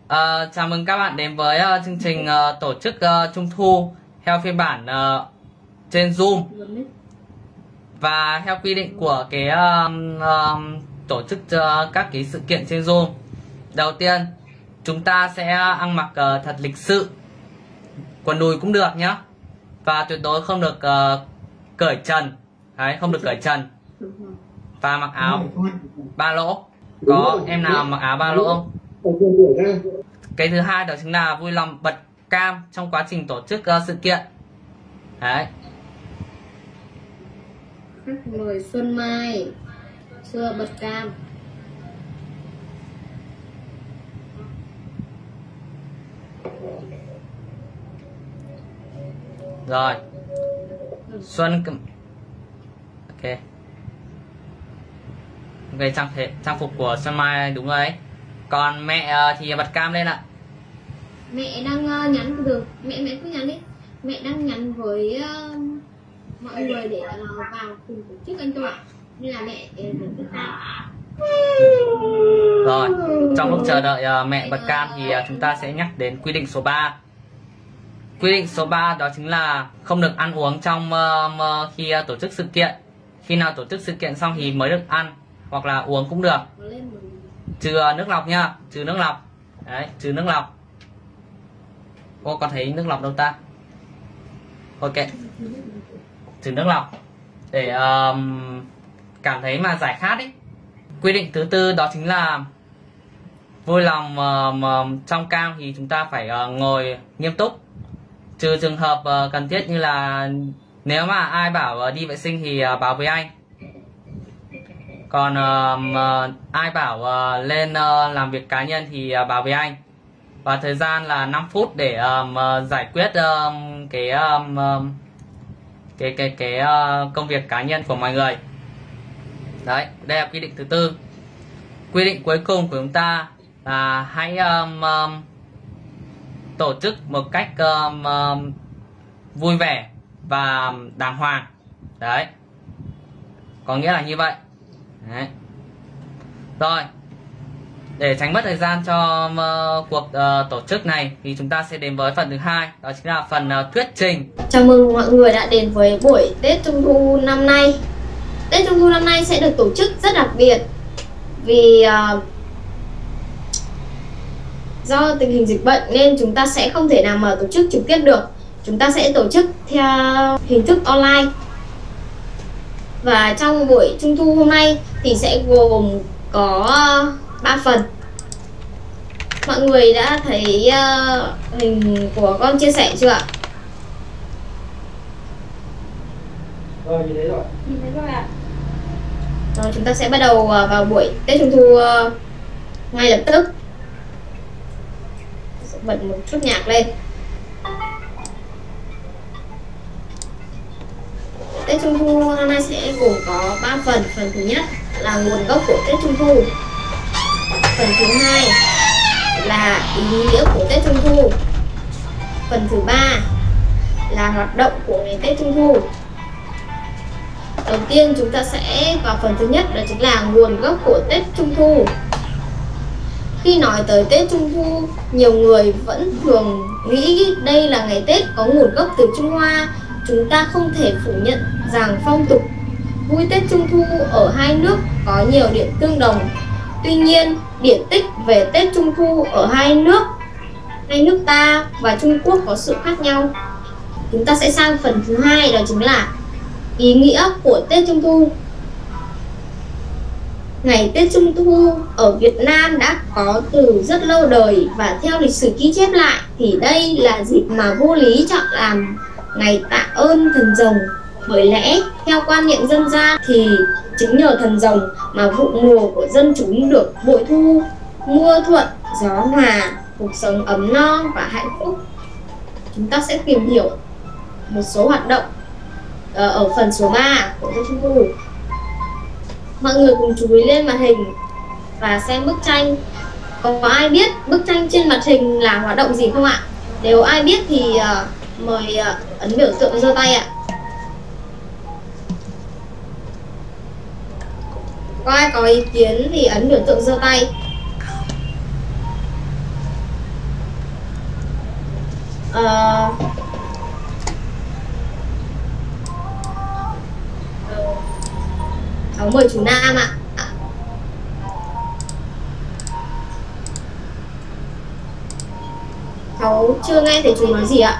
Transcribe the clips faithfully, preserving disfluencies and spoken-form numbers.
Uh, chào mừng các bạn đến với uh, chương trình uh, tổ chức uh, Trung thu theo phiên bản uh, trên Zoom. Và theo quy định của cái uh, uh, tổ chức uh, các cái sự kiện trên Zoom, đầu tiên chúng ta sẽ ăn mặc uh, thật lịch sự, quần đùi cũng được nhá, và tuyệt đối không được uh, cởi trần. Đấy, không được cởi trần và mặc áo ba lỗ. Có em nào mặc áo ba lỗ không? Cái thứ hai đó chính là vui lòng bật cam trong quá trình tổ chức uh, sự kiện. Đấy. Khách mời Xuân Mai chưa bật cam. Rồi. Xuân ok. Ok, trang thể trang phục của Xuân Mai đúng rồi ấy. Còn mẹ thì bật cam lên ạ. Mẹ đang uh, nhắn được, mẹ mẹ cứ nhắn đi. Mẹ đang nhắn với uh, mọi người để uh, vào cùng tổ chức anh tôi ạ. Nên là mẹ để bật cam. Rồi, trong lúc chờ đợi uh, mẹ bật cam thì uh, chúng ta sẽ nhắc đến quy định số ba. Quy định số ba đó chính là không được ăn uống trong uh, khi uh, tổ chức sự kiện. Khi nào tổ chức sự kiện xong thì mới được ăn hoặc là uống cũng được. Trừ uh, nước lọc nhá, trừ nước lọc. Đấy, trừ nước lọc. Ô, có thấy nước lọc đâu ta? Ok. Trừ nước lọc để uh, cảm thấy mà giải khát ấy. Quy định thứ tư đó chính là vui lòng uh, trong cam thì chúng ta phải uh, ngồi nghiêm túc, trừ trường hợp uh, cần thiết như là nếu mà ai bảo uh, đi vệ sinh thì uh, báo với anh. Còn uh, uh, ai bảo uh, lên uh, làm việc cá nhân thì uh, báo với anh. Và thời gian là năm phút để um, uh, giải quyết um, cái um, um, cái cái cái uh, công việc cá nhân của mọi người. Đấy, đây là quy định thứ tư. Quy định cuối cùng của chúng ta là hãy um, um, tổ chức một cách um, um, vui vẻ và đàng hoàng. Đấy, có nghĩa là như vậy. Đấy. Rồi, để tránh mất thời gian cho uh, cuộc uh, tổ chức này thì chúng ta sẽ đến với phần thứ hai, đó chính là phần uh, thuyết trình. Chào mừng mọi người đã đến với buổi Tết Trung thu năm nay. Tết Trung thu năm nay sẽ được tổ chức rất đặc biệt vì uh, do tình hình dịch bệnh nên chúng ta sẽ không thể nào mà tổ chức trực tiếp được. Chúng ta sẽ tổ chức theo hình thức online. Và trong buổi Trung thu hôm nay thì sẽ gồm có ba phần. Mọi người đã thấy uh, hình của con chia sẻ chưa ạ? Rồi, nhìn thấy rồi. Nhìn thấy rồi ạ. Rồi, chúng ta sẽ bắt đầu uh, vào buổi Tết Trung thu uh, ngay lập tức. Sẽ bật một chút nhạc lên. Tết Trung thu năm nay sẽ gồm có ba phần. Phần thứ nhất là nguồn gốc của Tết Trung thu. Phần thứ hai là ý nghĩa của Tết Trung thu. Phần thứ ba là hoạt động của ngày Tết Trung thu. Đầu tiên chúng ta sẽ vào phần thứ nhất, đó chính là nguồn gốc của Tết Trung thu. Khi nói tới Tết Trung thu, nhiều người vẫn thường nghĩ đây là ngày Tết có nguồn gốc từ Trung Hoa. Chúng ta không thể phủ nhận rằng phong tục vui Tết Trung thu ở hai nước có nhiều điểm tương đồng. Tuy nhiên, điển tích về Tết Trung thu ở hai nước, hai nước ta và Trung Quốc có sự khác nhau. Chúng ta sẽ sang phần thứ hai, đó chính là ý nghĩa của Tết Trung thu. Ngày Tết Trung thu ở Việt Nam đã có từ rất lâu đời và theo lịch sử ghi chép lại thì đây là dịp mà vua Lý chọn làm ngày tạ ơn thần rồng. Bởi lẽ theo quan niệm dân gian thì chính nhờ thần rồng mà vụ mùa của dân chúng được bội thu, mưa thuận, gió hòa, cuộc sống ấm no và hạnh phúc. Chúng ta sẽ tìm hiểu một số hoạt động ở phần số ba của Tết Trung thu. Mọi người cùng chú ý lên màn hình và xem bức tranh. Có ai biết bức tranh trên màn hình là hoạt động gì không ạ? Nếu ai biết thì uh, mời uh, ấn biểu tượng giơ tay ạ. Có ai có ý kiến thì ấn biểu tượng giơ tay. Ờ, cháu mời chú Nam ạ. Cháu chưa nghe thấy chú nói gì ạ.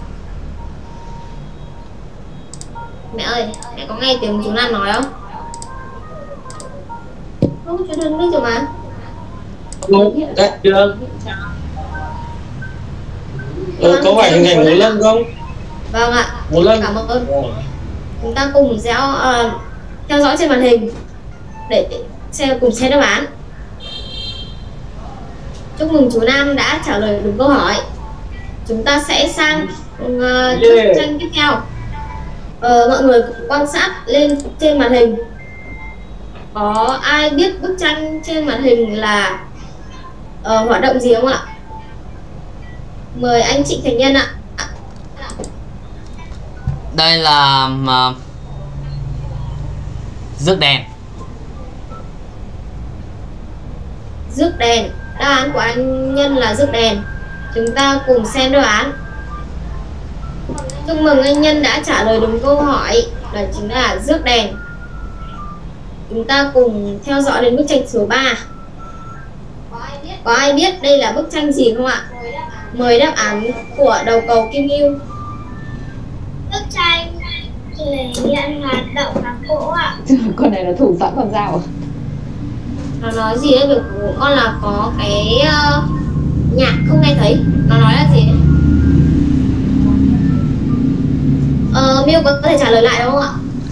Mẹ ơi, mẹ có nghe tiếng chú Nam nói không? Không, chú đừng biết rồi mà. Không, cắt chưa? Ờ, có phải hình ảnh một lần không? Vâng ạ. Một lần. Cảm ơn. Chúng ta cùng sẽ uh, theo dõi trên màn hình để xem cùng xem đáp án. Chúc mừng chú Nam đã trả lời đúng câu hỏi. Chúng ta sẽ sang uh, Yeah. bức tranh tiếp theo. Uh, mọi người quan sát lên trên màn hình. Có ai biết bức tranh trên màn hình là uh, hoạt động gì không ạ? Mời anh Trịnh Thành Nhân ạ. Đây là uh, rước đèn. Rước đèn. Đáp án của anh Nhân là rước đèn. Chúng ta cùng xem đáp án. Chúc mừng anh Nhân đã trả lời đúng câu hỏi, đó chính là rước đèn. Chúng ta cùng theo dõi đến bức tranh số ba. Có ai biết đây là bức tranh gì không ạ? Mời đáp án của đầu cầu Kim Ngưu. Bức tranh thể hiện hoạt động khám gỗ ạ. Con này là thủ phạm con dao à? Nó nói gì đấy, việc của con là có cái uh, nhạc không nghe thấy. Nó nói là gì đấy? Ờ, Miêu có thể trả lời lại đúng không ạ?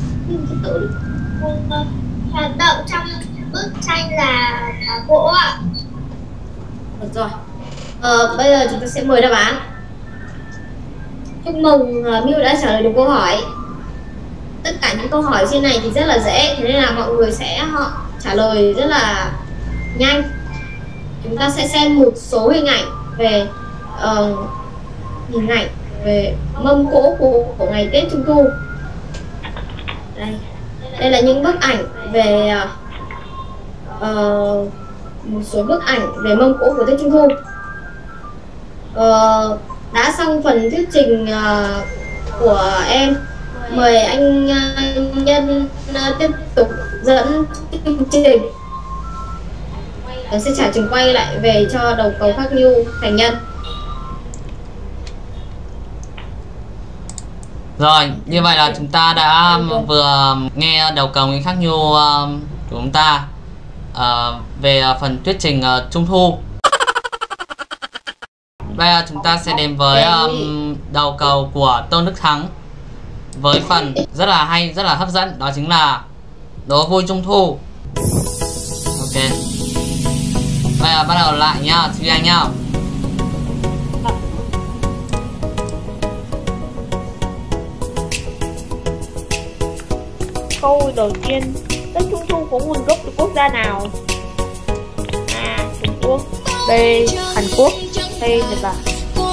Hoạt động trong bức tranh là khám gỗ ạ. Được rồi. Ờ, bây giờ chúng ta sẽ mời đáp án. Chúc mừng uh, Miu đã trả lời đúng câu hỏi. Tất cả những câu hỏi trên này thì rất là dễ, thế nên là mọi người sẽ họ trả lời rất là nhanh. Chúng ta sẽ xem một số hình ảnh về uh, hình ảnh về mâm cỗ của, của ngày Tết Trung Thu. Đây, đây là những bức ảnh về uh, một số bức ảnh về mâm cỗ của Tết Trung Thu. Uh, đã xong phần thuyết trình uh, của em, mời anh uh, Nhân uh, tiếp tục dẫn chương trình. Tôi sẽ trả trường quay lại về cho đầu cầu Khắc Nhu Thành Nhân. Rồi, như vậy là chúng ta đã vừa nghe đầu cầu Nguyễn Khắc Nhu uh, của chúng ta uh, về phần thuyết trình uh, Trung Thu. Bây giờ chúng ta sẽ đến với um, đầu cầu của Tôn Đức Thắng với phần rất là hay, rất là hấp dẫn, đó chính là đố vui Trung Thu. Ok, bây giờ bắt đầu lại nhá, chị anh nhá. Câu đầu tiên, Tết Trung Thu có nguồn gốc từ quốc gia nào? A. Trung Quốc, B. Hàn Quốc, C. Nhật Bản.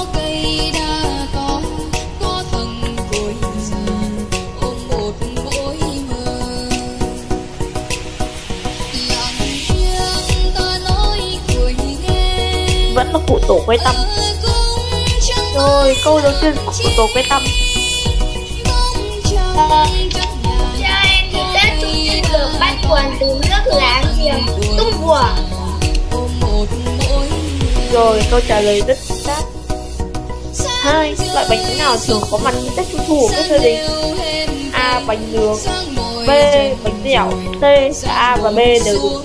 Vẫn là cụ tổ quay tăm. Rồi, câu đầu tiên của cụ tổ quay tăm. Tết Trung Thu được bắt nguồn từ nước láng giềng Tung Bùa. Rồi, câu trả lời rất chính xác. Hai, loại bánh nào thường có mặt trong Tết Trung Thu của các gia đình? A. Bánh nướng, B. Bánh dẻo, C. Cả A và B đều đúng.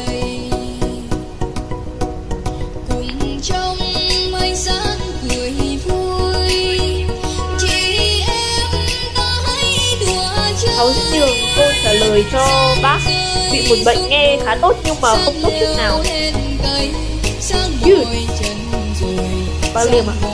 Cháu sẽ nhường câu trả lời cho bác bị một bệnh nghe khá tốt nhưng mà không tốt chút nào. Dude. Bác Liêm ạ.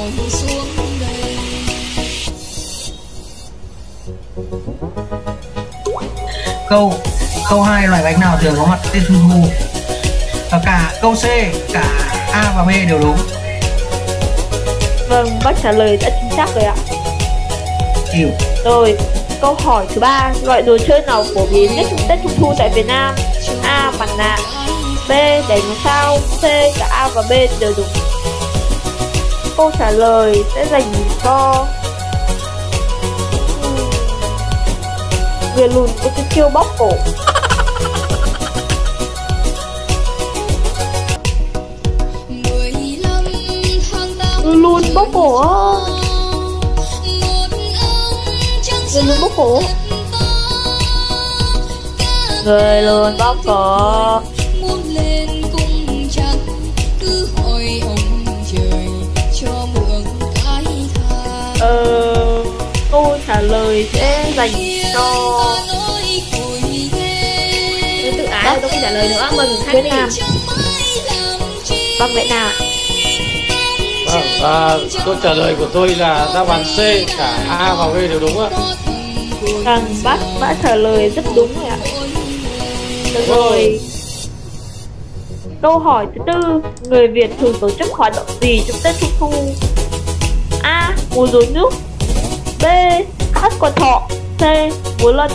Câu câu hai, loại bánh nào thường có mặt Tết Trung Thu? Và cả câu C, cả A và B đều đúng. Vâng, bác trả lời đã chính xác rồi ạ. Chịu. Rồi, câu hỏi thứ ba, loại đồ chơi nào phổ biến nhất trong Tết Trung Thu tại Việt Nam? A. Mặt nạ, B. Đèn sao, C. Cả A và B đều đúng. câu trả lời sẽ dành cho người lùn có cái chiêu bóp cổ. Người lùn bóp cổ á. Người lùn bóp cổ. Người lùn bóp cổ. Ờ, câu trả lời sẽ dành cho Tôi tự ái rồi, tôi không trả lời nữa. Mừng Việt Nam. Vâng, Việt Nam. Vâng, à, câu trả lời của tôi là đáp án C, cả A và B đều đúng ạ. Vâng, bác đã trả lời rất đúng rồi ạ. Được rồi. Câu hỏi thứ tư, người Việt thường tổ chức hoạt động gì trong Tết Trung Thu? A. Múa rối nước. B. Hát quan thọ. C. Múa lân.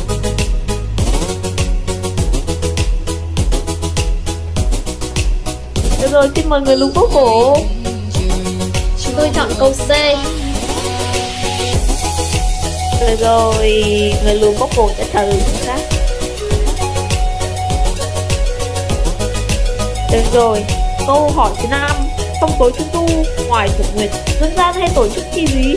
Được rồi, xin mời người lùn bóp cổ. Tôi chọn câu C. Được rồi, người lùn bóp cổ sẽ trả lời chính xác. Được rồi, câu hỏi thứ năm, trong tối Trung Thu, ngoài Thượng Nguyệt, dân gian hay tổ chức chi gì?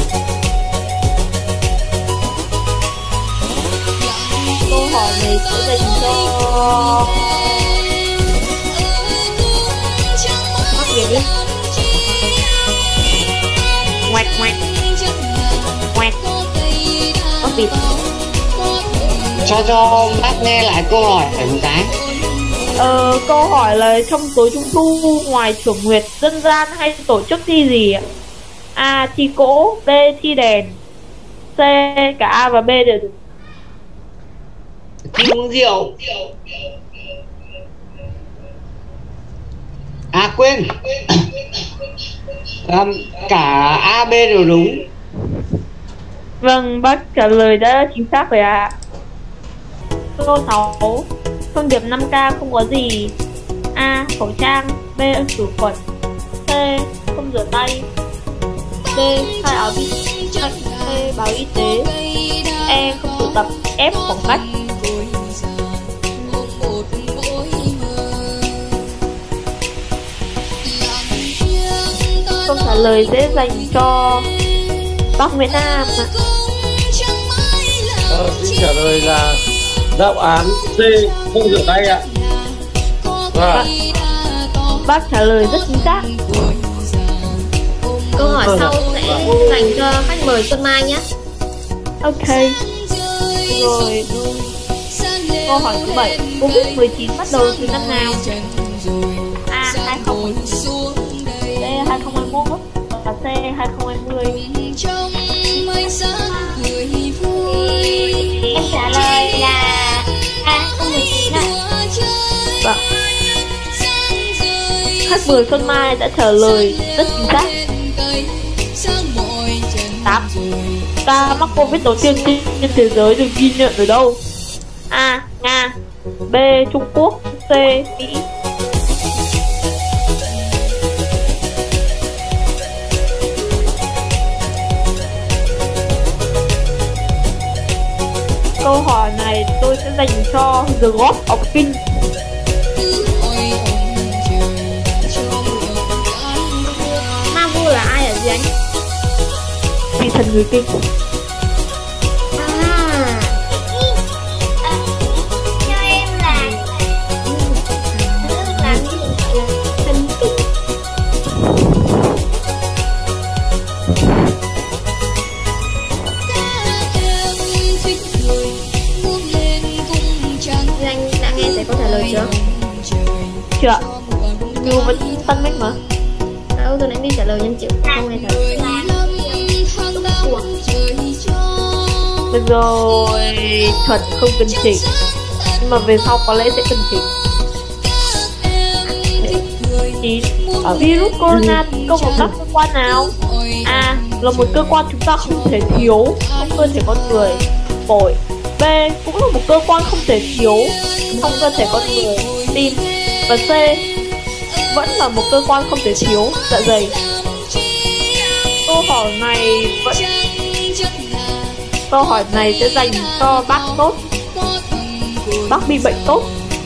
Câu hỏi này sẽ dành cho Bác Việt đi. Ngoẹt ngoẹt ngoẹt Bác Việt. Cho cho bác nghe lại câu hỏi một cái. Ờ, câu hỏi là trong tối Trung Thu, ngoài Thưởng Nguyệt, dân gian hay tổ chức thi gì ạ? A. Thi cỗ. B. Thi đèn. C. Cả A và B đều được. Thi uống rượu. À quên. à, Cả A, B đều đúng. Vâng, bác trả lời đã chính xác rồi ạ. Câu sáu, thông điệp năm K không có gì? A. Khẩu trang. B. khử khuẩn. C. Không rửa tay. D. Khai áo y C. Báo y tế. E. Không tụ tập. F. Khoảng cách. Câu trả lời sẽ dành cho bác Nguyễn Nam ạ. Ờ, xin trả lời là đáp án C, không rửa tay ạ. Vâng. Bác trả lời rất chính xác. Câu hỏi sau sẽ dành cho khách mời Xuân Mai nhé. Ok. Rồi. Câu hỏi thứ bảy, Covid mười chín bắt đầu từ năm nào? A. hai không một chín. B. hai không hai mốt. Và C. hai không hai không. Em trả lời là A không một chín ạ. Vâng. Khách mời Xuân Mai đã trả lời rất chính xác. Tám. Ca mắc Covid đầu tiên trên thế giới được ghi nhận ở đâu? A. Nga. B. Trung Quốc. C. Mỹ. Câu hỏi này tôi sẽ dành cho The God of King. Ma Vu là ai hả gì anh? Vị thần người Kinh. À, Cho em là là thần kinh. Anh đã nghe thấy câu trả lời chưa? Chưa. Dù vẫn tân mic mà. Đâu, tôi nãy đi trả lời nhưng chịu không nghe thấy. Được rồi, thuật không cần chỉnh, nhưng mà về sau có lẽ sẽ cần chỉnh. Chín. Virus corona tấn công vào các cơ quan nào? A. Là một cơ quan chúng ta không thể thiếu trong cơ thể con người, phổi. B. Cũng là một cơ quan không thể thiếu trong cơ thể con người, tim. Và C. Vẫn là một cơ quan không thể thiếu, dạ dày. hỏi này vẫn câu hỏi này sẽ dành cho bác tốt. Bác bị bệnh tốt.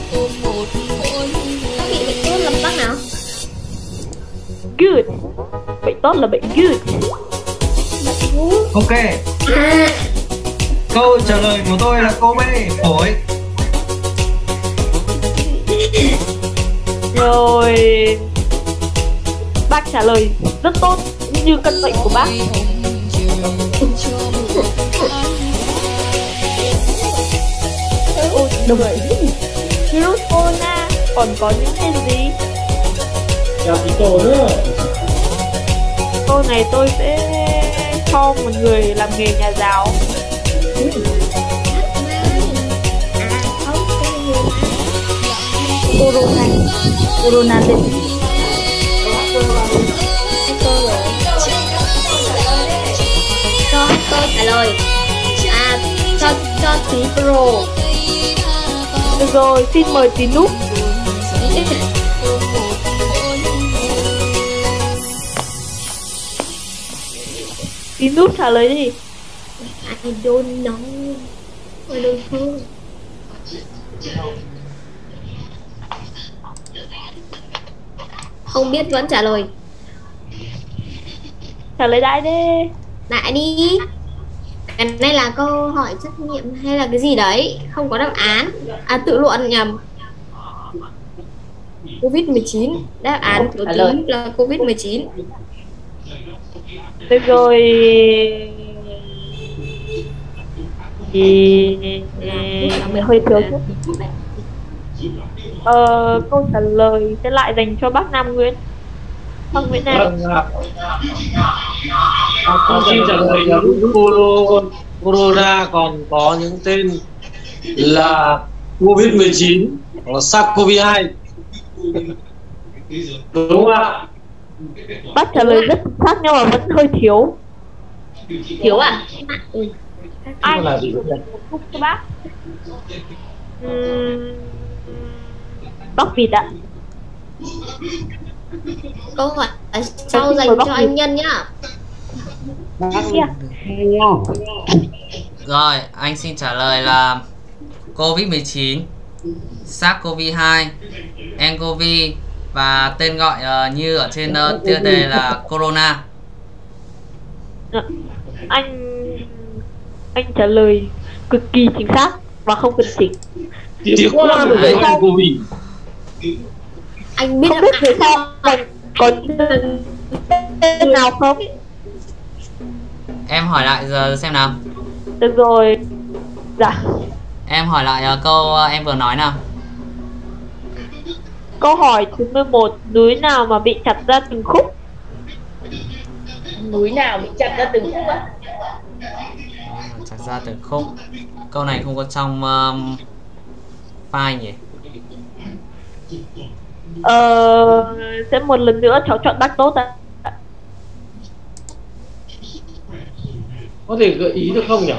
Bác bị bệnh tốt là bác nào? Good. Bệnh tốt là bệnh good. Ok. À, Câu trả lời của tôi là câu B, phổi. Rồi bác trả lời rất tốt như căn bệnh của bác. Ôi đúng rồi. Virus corona còn có những tên gì? Chào chị tổ nữa. Câu này tôi sẽ cho một người làm nghề nhà giáo. Corona. Corona tên gì? cho câu trả lời. À, cho cho tí pro. Được rồi, xin mời tí núp. Tí núp trả lời đi. I don't know. I don't know. Không biết vẫn trả lời. Trả lời đại đi. Lại đi. Cái này là câu hỏi trắc nghiệm hay là cái gì đấy? Không có đáp án. À, tự luận nhầm. Covid mười chín. Đáp án của Tín là Covid mười chín. Được rồi. Thì mình hơi thiếu chút. Ờ, câu trả lời sẽ lại dành cho bác Nam Nguyễn. Bác Nguyễn Nam. Vâng ạ. Con xin trả lời là virus corona còn có những tên là Covid mười chín hoặc là SARS-xê o vê hai. Đúng không ạ? Bác trả lời rất chính xác nhưng mà vẫn hơi thiếu. Thiếu à? Ừ. Ai Ai là gì vậy? phúc cho bác. Uhm, bác Vịt ạ. Câu hỏi sau dành cho anh Nhân nhá. Bác kia. Rồi, anh xin trả lời là Covid mười chín, SARS-xê o vê hai, nCoV và tên gọi uh, như ở trên uh, tiêu đề là Corona. Anh anh trả lời cực kỳ chính xác và không cần chỉnh. Tiếc quá rồi đấy anh cô Vy. Anh biết Không biết vì sao còn có tên nào không? Em hỏi lại giờ xem nào. Được rồi. Dạ. Em hỏi lại uh, câu uh, em vừa nói nào. Câu hỏi thứ mười một, núi nào mà bị chặt ra từng khúc? Núi nào bị chặt ra từng khúc á? Chặt ra từng khúc. Câu này không có trong um, file nhỉ? Ờ, sẽ một lần nữa cháu chọn bác tốt ạ. Có thể gợi ý được không nhỉ?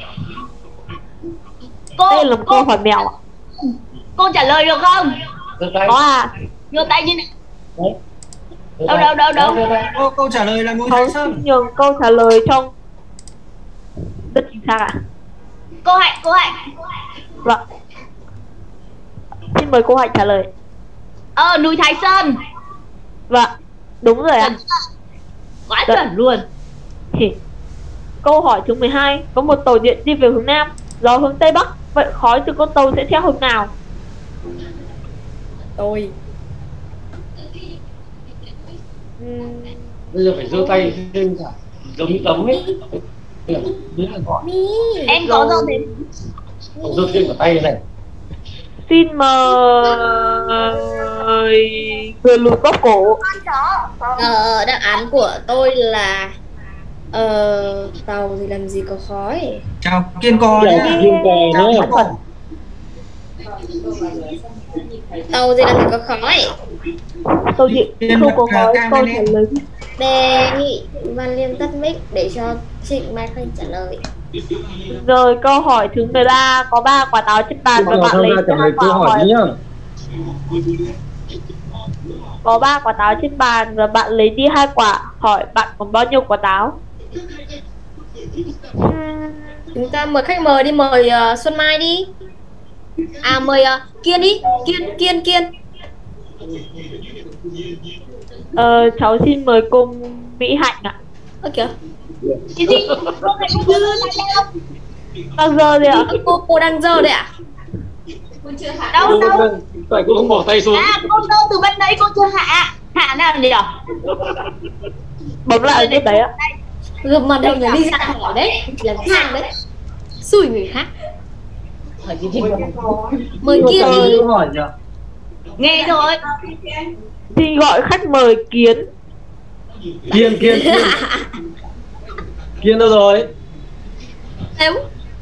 Cô, Đây là một câu hỏi mèo ạ. cô trả lời được không? Giơ tay. Có à? Giơ tay như này. Đấy. Giơ Đâu, tay. đâu, đâu, đâu. Giơ tay. Câu, câu trả lời là núi Cháu Thái xin Sơn. nhường câu trả lời trong rất chính xác ạ. Cô Hạnh, cô Hạnh. Vâng. Xin mời cô Hạnh trả lời. Ờ, núi Thái Sơn. Vâng, đúng rồi ạ. Quá Dạ. chuẩn luôn. Thì câu hỏi thứ mười hai, có một tàu điện đi về hướng Nam, gió hướng Tây Bắc, vậy khói từ con tàu sẽ theo hướng nào? Tôi. Uhm, Bây giờ phải giơ tay thêm cả giống như tấm ấy. Đấy là gọi. Em có giơ thêm. Không giơ thêm cả tay này. xin mời người lùi bóp cổ. Ờ, đáp án của tôi là ờ, tàu thì làm gì có khói. Chào Kiên Cò Chào nhé. Kiên Cò Chào nhé. Kiên Cò. Tàu gì làm gì có khói. Câu chuyện không có khói, câu trả lời. Đề nghị Văn Liêm tắt mic để cho Trịnh Mai Khanh trả lời. Rồi câu hỏi thứ mười ba, có ba quả táo trên bàn và bạn lấy trả hai lời câu quả hỏi hỏi. nhá. có ba quả táo trên bàn và bạn lấy đi hai quả, hỏi bạn còn bao nhiêu quả táo? Chúng ta mời khách mời đi, mời uh, Xuân Mai đi. À mời uh, Kiên đi, Kiên, Kiên, Kiên. Ờ, cháu xin mời cô Mỹ Hạnh ạ. Ơ kìa. Chị gì? Cô này cô dơ lại đâu? Đang dơ đấy ạ? Cô, cô đang dơ đấy ạ? Đâu đâu? Tại cô không bỏ tay xuống. À, cô dơ từ bên đấy cô chưa hạ. Hạ nào nhỉ? Bấm lại cái đấy ạ. Gập mặt đầu là đi ra khỏi đấy, là sang đấy. Xui người khác. Mời Kiên đi. Hỏi nhỉ? Nghe rồi. Xin gọi khách mời Kiến. Kiên, Kiên, Kiên. Kiên đâu rồi? Em.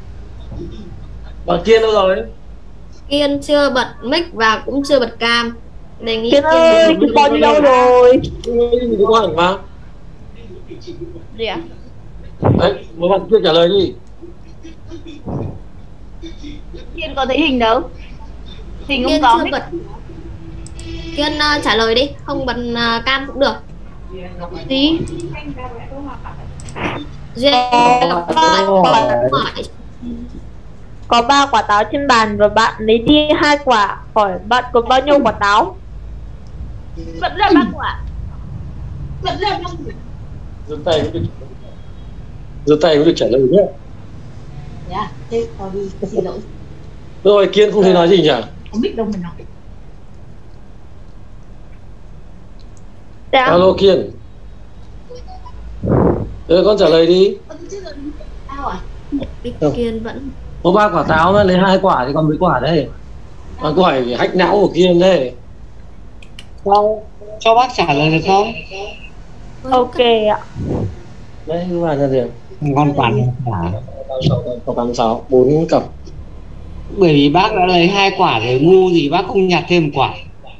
Bà Kiên đâu rồi? Kiên chưa bật mic và cũng chưa bật cam. Đề nghị Kiến ơi, Kiến bao nhiêu đâu rồi? Mình có hỏi mà. Gì ạ? Đấy, một bạn kia trả lời đi. Kiên có thấy hình đâu? Hình không Kiên có. chưa bật. Kiên uh, trả lời đi, không bật uh, cam cũng được. Gì? Duyên hỏi. Có ba quả táo trên bàn và bạn lấy đi hai quả, hỏi bạn còn bao nhiêu quả táo? Vẫn là ba quả. Vẫn là ba quả. Giơ tay cũng được. Giơ tay cũng được trả lời nhé. Dạ, thế có đi, xin lỗi. Rồi Kiên không thấy nói gì nhỉ? Không biết đâu mà nói. Dạ. Alo Kiên. Rồi con trả lời đi. Sao à? Kiên vẫn. Có ba quả táo mà lấy hai quả thì còn mấy quả đây? Còn câu hỏi hack não của Kiên đây. Cho, cho bác trả lời được không? Ok ạ. Đấy các bạn ra tiền. Ngon toàn cả. Có tám sáu, bốn cặp. Bởi vì bác đã lấy hai quả rồi, ngu gì bác không nhặt thêm một quả.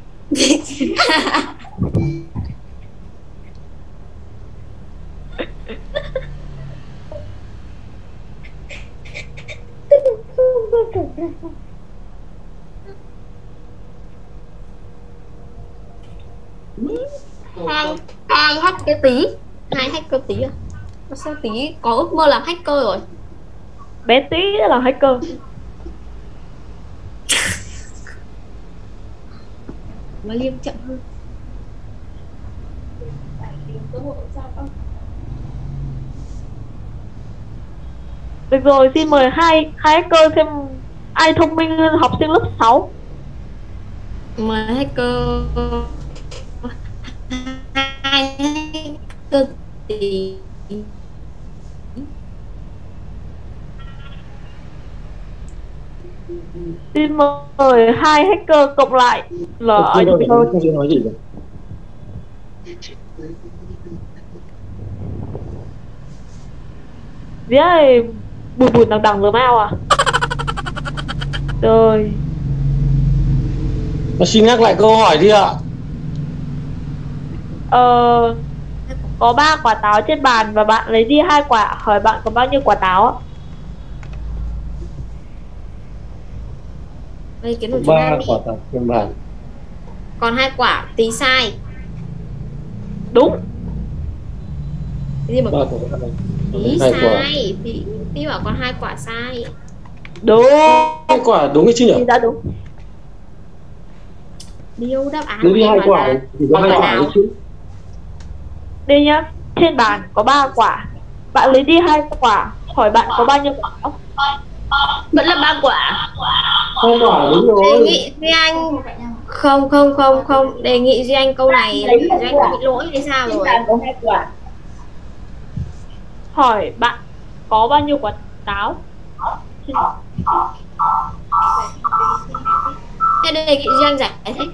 Hai, hai hacker tí. Hai hacker tí à? Sao tí có ước mơ làm hacker rồi? Bé tí là hacker. Mà Liêm chậm hơn. Được rồi, xin mời hai hai hacker xem ai thông minh hơn học sinh lớp sáu. Mời hacker. Hai hacker tí. Xin mời hai hacker cộng lại là Không anh biết thôi. không biết nói gì rồi. Dĩa này bùn bùn đằng đằng rồi mau à. Rồi. Mà xin nhắc lại câu hỏi đi ạ. Ờ, có ba quả táo trên bàn và bạn lấy đi hai quả, hỏi bạn có bao nhiêu quả táo ạ? Đây cái của chúng ta Ba đi. quả táo trên bàn. Còn hai quả tí sai. Đúng. Cái gì mà Ba quả táo. tí Hai quả. sai? Tí, tí bảo còn hai quả sai. Đúng. Hai quả đúng cái chứ nhỉ? Thì đã đúng. Điêu đáp án Nếu đi của hai em quả là thì có hai quả quả nào? đấy chứ. Đây nhá, trên bàn có ba quả, bạn lấy đi hai quả, hỏi bạn có bao nhiêu quả táo? Vẫn là ba quả. Hai quả đúng Đề rồi. nghị Duy Anh không không không không đề nghị Duy Anh câu này Duy Anh có bị lỗi hay sao rồi? Có hai quả. Hỏi bạn có bao nhiêu quả táo? Thế đề nghị Duy Anh giải thích.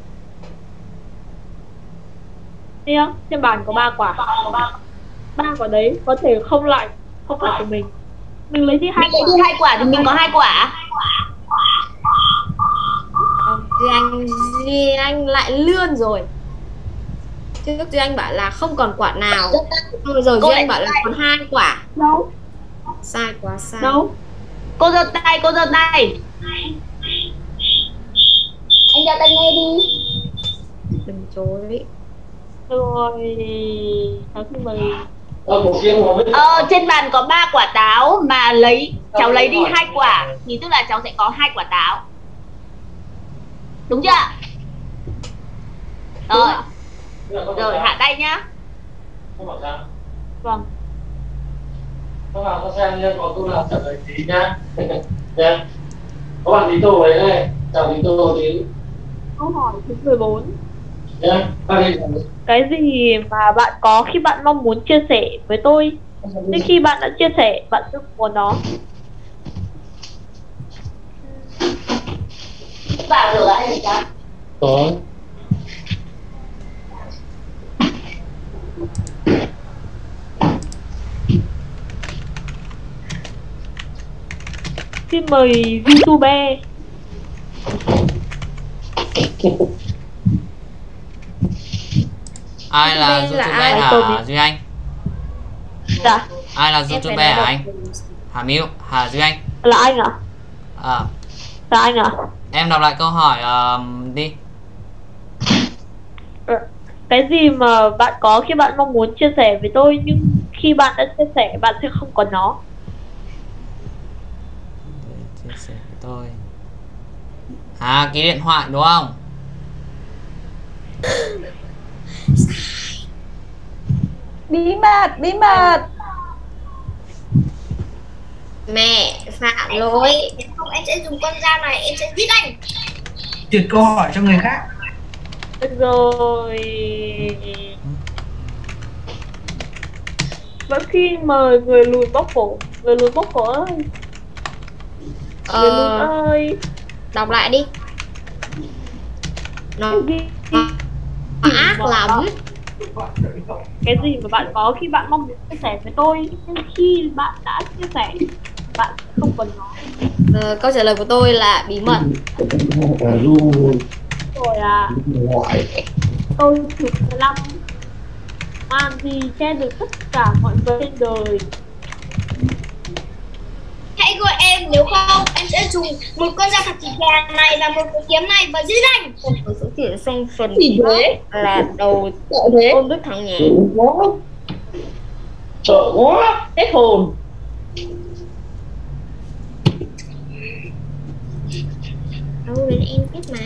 Đây nhá, trên bàn có ba quả. Ba quả đấy có thể không lại, không phải của mình. Mình lấy đi hai Mình lấy quả. đi hai quả thì mình có hai quả. Duy Anh Duy Anh lại lươn rồi. Trước Duy Anh bảo là không còn quả nào. Rồi rồi Duy Anh bảo là còn hai quả. Đâu? Sai quá sai. Đâu? Cô giơ tay, cô giơ tay. Anh giơ tay nghe đi. Từ chối. Rồi, cháu xin mời. Ờ, trên bàn có ba quả táo mà lấy cháu lấy đi hai quả thì tức là cháu sẽ có hai quả táo. Đúng chưa? Rồi. Rồi hạ tay nhá. Vâng. Các bạn có xem nha, có câu nào trả lời tí nhá. Nha. Các bạn tí tô đấy này, chào tí tô tí. Câu hỏi thứ mười bốn. Nha. Cái gì mà bạn có khi bạn mong muốn chia sẻ với tôi, nhưng khi bạn đã chia sẻ, bạn không muốn nó? Vào rửa anh gì đó. Có. Xin mời YouTuber. Ai là YouTuber là YouTuber ai? hả Duy Anh? Dạ. Ai là Em phải YouTuber nói hả được. anh? Hả Miu? Hả Duy Anh? Là anh à? À, Là anh à? em đọc lại câu hỏi uh, đi. Cái gì mà bạn có khi bạn mong muốn chia sẻ với tôi, nhưng khi bạn đã chia sẻ, bạn sẽ không còn nó? Chia sẻ với tôi. À, cái điện thoại đúng không? Bí mật, bí mật. Mẹ phạm lỗi. Không, em sẽ dùng con dao này, em sẽ giết anh. Chuyển câu hỏi cho người khác. Được rồi. Vẫn khi mời người lùn bóc cổ. Người lùn bóc cổ ơi. Ờ, Người lùn ơi. đọc lại đi. Nó, Cái gì? nó ác lắm. Cái gì mà bạn có khi bạn mong muốn chia sẻ với tôi, nhưng khi bạn đã chia sẻ, bạn không còn nó? Ờ, câu trả lời của tôi là bí mật. Rồi à. Câu thứ mười lăm. Màn gì che được tất cả mọi vật trên đời? Hãy gọi em, nếu không em sẽ dùng một con dao thật chỉ gà này và một cái kiếm này và giết anh. Tôi sẽ chuyển sang phần Gì thế? là đầu thế? ôn Đức Thắng nhé. Sợ quá. Hết hồn. Đâu đến em biết mà.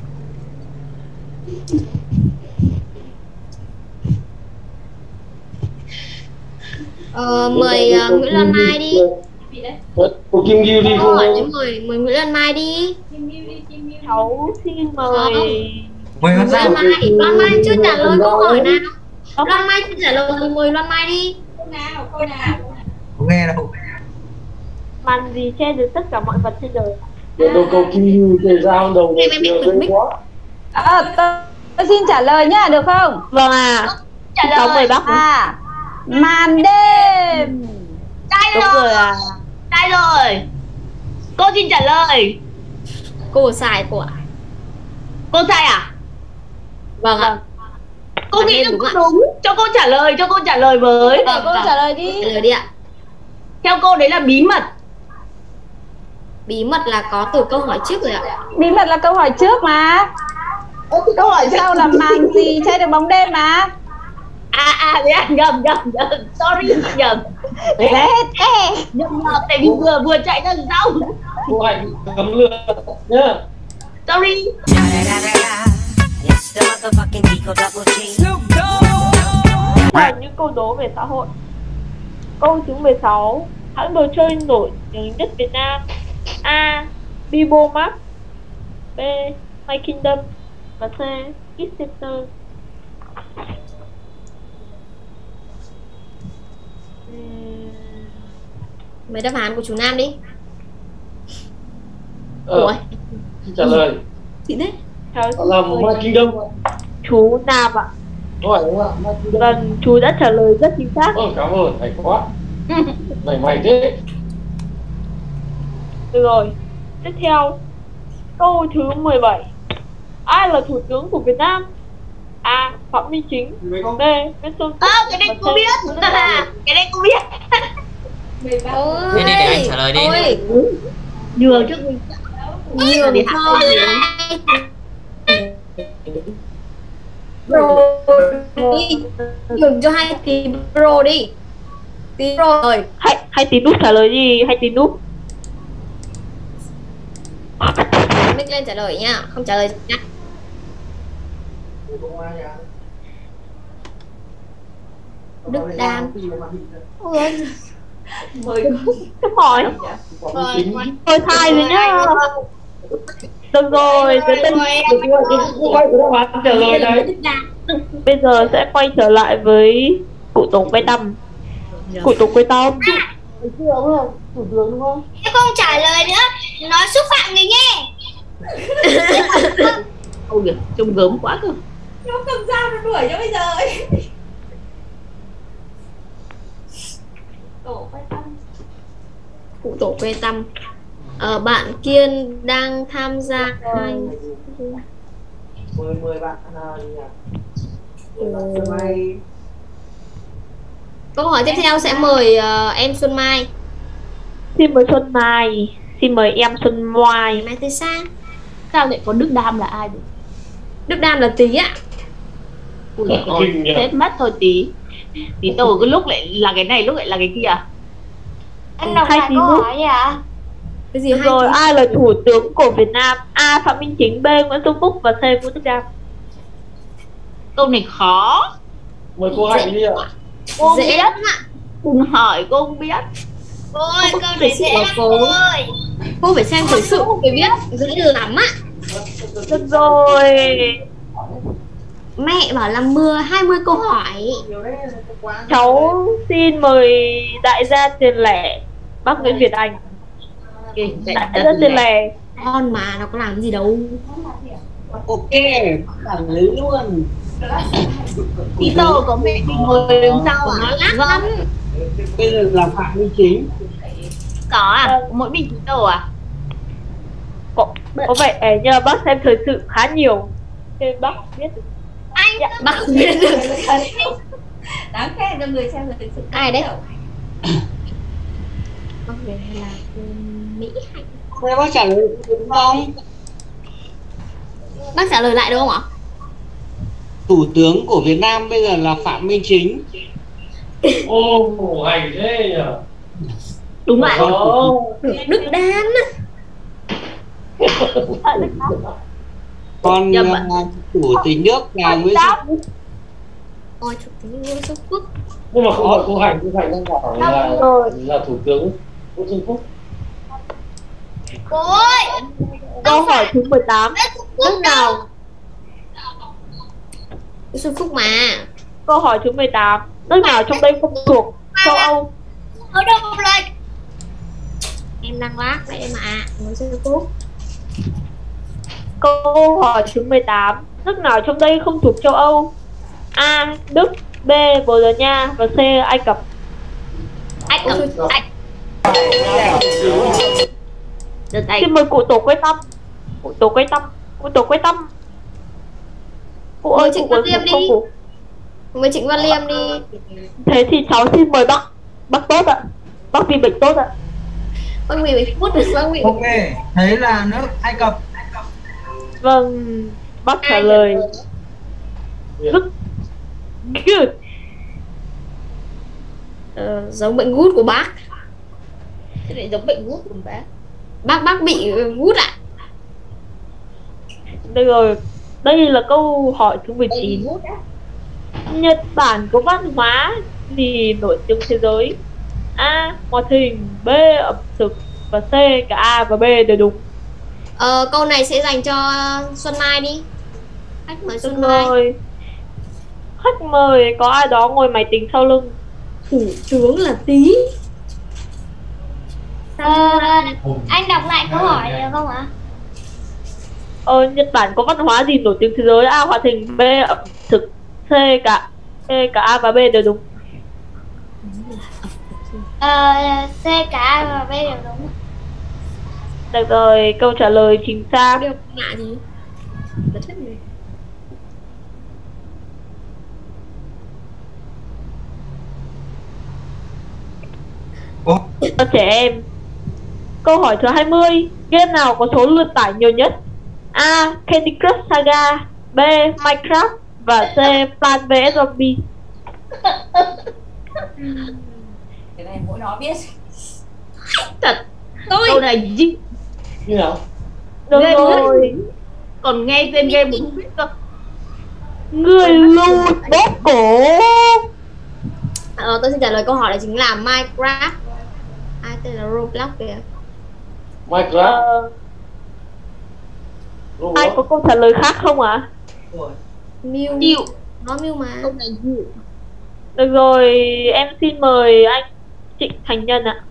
Ờ, mời uh, Nguyễn Lan Mai đi. Cô Kim Ghiu đi. Câu hỏi đến mời mời Nguyễn Lan Mai đi. Cháu xin mời. Mời con Loan dao. Mai, Loan Mai chưa trả lời câu hỏi nào. Loan Mai chưa trả lời, mời Loan Mai đi. Không nghe đâu. Màn gì che được tất cả mọi vật trên đời? Cô cô Kim Ghiu cái dao đầu Em em biết bực bích. À, tôi, tôi xin trả lời nhá, được không? Vâng à. Trả Cháu mời lời. bác. À, màn đêm. Sai Đúng rồi. rồi à. Sai rồi. Cô xin trả lời. Cô sai cô ạ. Cô sai à? Vâng ạ. Cô nghĩ là cô đúng. Cho cô trả lời, cho cô trả lời với. Để cô trả lời đi. Trả lời đi ạ. Theo cô đấy là bí mật. Bí mật là có từ câu hỏi trước rồi ạ. Bí mật là câu hỏi trước mà. Câu hỏi sau là màn gì che được bóng đêm mà. À à đấy à, nhầm nhầm nhầm. Sorry nhầm. Lết ê. Nhầm nhầm tại vì vừa vừa chạy ra sau. Cô Hạnh cấm lừa nhá. Sorry. Là những câu đố về xã hội. Câu thứ mười sáu. Hãng đồ chơi nổi tiếng nhất Việt Nam. A. Bibo Mart. B. My Kingdom. Và C. Kids Center. Uhm, Mấy đáp án của chú Nam đi. Ờ, Ủa, trả lời. chị đấy. cháu Là My Kingdom. chú Nam ạ. Câu hỏi đúng không ạ? My Kingdom. Vâng, chú đã trả lời rất chính xác. Ờ, cảm ơn, hay quá. Mày mày thế. Được rồi. Tiếp theo. Câu thứ mười bảy. Ai là thủ tướng của Việt Nam? A. Phạm Minh Chính. B. Nguyễn Xuân Phúc. Ơ cái này cô biết. À, cái này cô biết. Ôi, Đi đi để anh trả lời đi. ôi, Nhường trước mình. nhường Để thôi. Pro đi, nhường cho hai tí pro đi. Tí pro rồi. Hay hay tí núp trả lời gì? Hay tí núp. Mic lên trả lời nha, không trả lời nhá. Đức Đam. Mời câu hỏi. Tôi thay rồi nhá. Được rồi, cái tên trả lời đấy. Bây giờ sẽ quay trở lại với cụ Tổng quay tâm. Cụ Tổng quay tâm. Thủ tướng đúng không? Em không trả lời nữa, nói xúc phạm người nghe. Ôi kìa, trông gớm quá cơ. Nó cầm dao nó đuổi cho bây giờ ấy. Tổ quay tâm. Cụ Tổ quay tâm. Ờ, bạn Kiên đang tham gia hai mười mười bạn câu hỏi tiếp theo sẽ mời uh, em Xuân Mai. Xin mời Xuân Mai. Xin mời em Xuân Mai. Mai Tê Sa. Sao lại có Đức Đam là ai được? Đức Đam là Tí ạ. Ui ôi, chết mất thôi Tí. Tí từ cái lúc lại là cái này, lúc lại là cái kia. Anh đọc lại câu hỏi gì ạ? Cái gì hay rồi, tí? ai là thủ tướng của Việt Nam? A. Phạm Minh Chính, B. Nguyễn Xuân Phúc và C. Vũ Đức Đam. Câu này khó. Mời cô Hạnh đi ạ. Cô Dễ biết lắm ạ. Cùng hỏi cô không biết. Cô ơi, câu này dễ lắm cô ơi. Cô phải xem thời sự mới biết, dễ lắm ạ. Được rồi. Mẹ bảo là mưa hai mươi câu hỏi. Cháu xin mời đại gia tiền lẻ bác Nguyễn Việt Anh. Okay, đại gia tiền lẻ. Con mà nó có làm gì đâu. Ok, quản lý luôn. Tí tờ có mẹ mình ngồi đứng sau à? Vâng. Bây giờ là Phạm Minh Chính. Có à? Mỗi mình tí tờ à? Có, có vẻ nhờ bác xem thời sự khá nhiều nên bác biết được. Anh dạ, bác không biết được. Đáng khen cho người xem thời sự. Ai đấy? Bác về hay là cô Mỹ Hạnh? Thế bác trả lời đúng không? Bác trả lời lại đúng không ạ? Thủ tướng của Việt Nam bây giờ là Phạm Minh Chính. Ô, khổ hành thế nhỉ. Đúng ạ. Đức Đan. Còn uh, chủ tịch nước là Nguyễn Xuân Phúc. Ôi, chủ tịch Nguyễn Xuân Phúc. Nhưng mà không phải cô Hạnh, cô Hạnh đang bảo là là thủ tướng Nguyễn Xuân Phúc. cô ơi. Câu hỏi thứ mười tám. Nước nào? Nguyễn Xuân Phúc mà. Câu hỏi thứ mười tám. Nước nào trong đây không thuộc châu Âu? Ở đâu lại? Em đang lát đấy em ạ. Nguyễn Xuân Phúc. Câu hỏi thứ mười tám. Nước nào trong đây không thuộc châu Âu? A. Đức, B. Bồ Đào Nha và C. Ai Cập. Ai Cập. Ai. Được đây. Xin mời cụ Tổ quay tâm. Cụ Tổ quay tâm. Cụ Tổ quay tâm. Cụ ơi, Trịnh cụ Văn Liêm đi. Cụ. Mời Trịnh Văn Liêm đi. Thế thì cháu xin mời bác. Bác tốt ạ. Bác vì bệnh tốt ạ. Bác vì bị phút được bác bị. Ok, thấy là nước Ai Cập. Vâng, bác trả lời rất good. Ờ, giống bệnh gút của bác. Thế lại giống bệnh gút của bác. Bác bác bị gút ạ. Được rồi, đây là câu hỏi thứ mười chín. Nhật Bản có văn hóa gì nổi tiếng thế giới? A. Hoạt hình, B. Ẩm thực và C. Cả A và B đều đúng. Ờ, câu này sẽ dành cho Xuân Mai đi. Khách mời Xuân Được Mai. rồi. Khách mời có ai đó ngồi máy tính sau lưng. Thủ tướng là Tí. Ờ, anh đọc lại câu hỏi được không ạ? Ờ, Nhật Bản có văn hóa gì nổi tiếng thế giới? A. Hoạt hình, B. Ẩm thực, C. Cả C. Cả A và B đều đúng. Ờ, C cả A và B đều đúng. Được rồi, câu trả lời chính xác. Điều ngạ gì? Rất thích người. Cho trẻ em. Câu hỏi thứ hai mươi. Game nào có số lượt tải nhiều nhất? A. Candy Crush Saga, B. Minecraft, C. và C. Plant vs Zombie. Cái này mỗi nó biết. Thật. Tôi. Câu này gì? Như nào? Được rồi. Còn nghe tên game cũng không biết cơ. Người lùn bóp cổ. Ờ, tôi xin trả lời câu hỏi đó chính là Minecraft. Ai tên là Roblox kìa. Minecraft. Ờ, ai có câu trả lời khác không ạ? À? Mew. Chịu. Nó Mew mà. Câu này chịu. Được rồi, em xin mời anh Trịnh Thành Nhân ạ.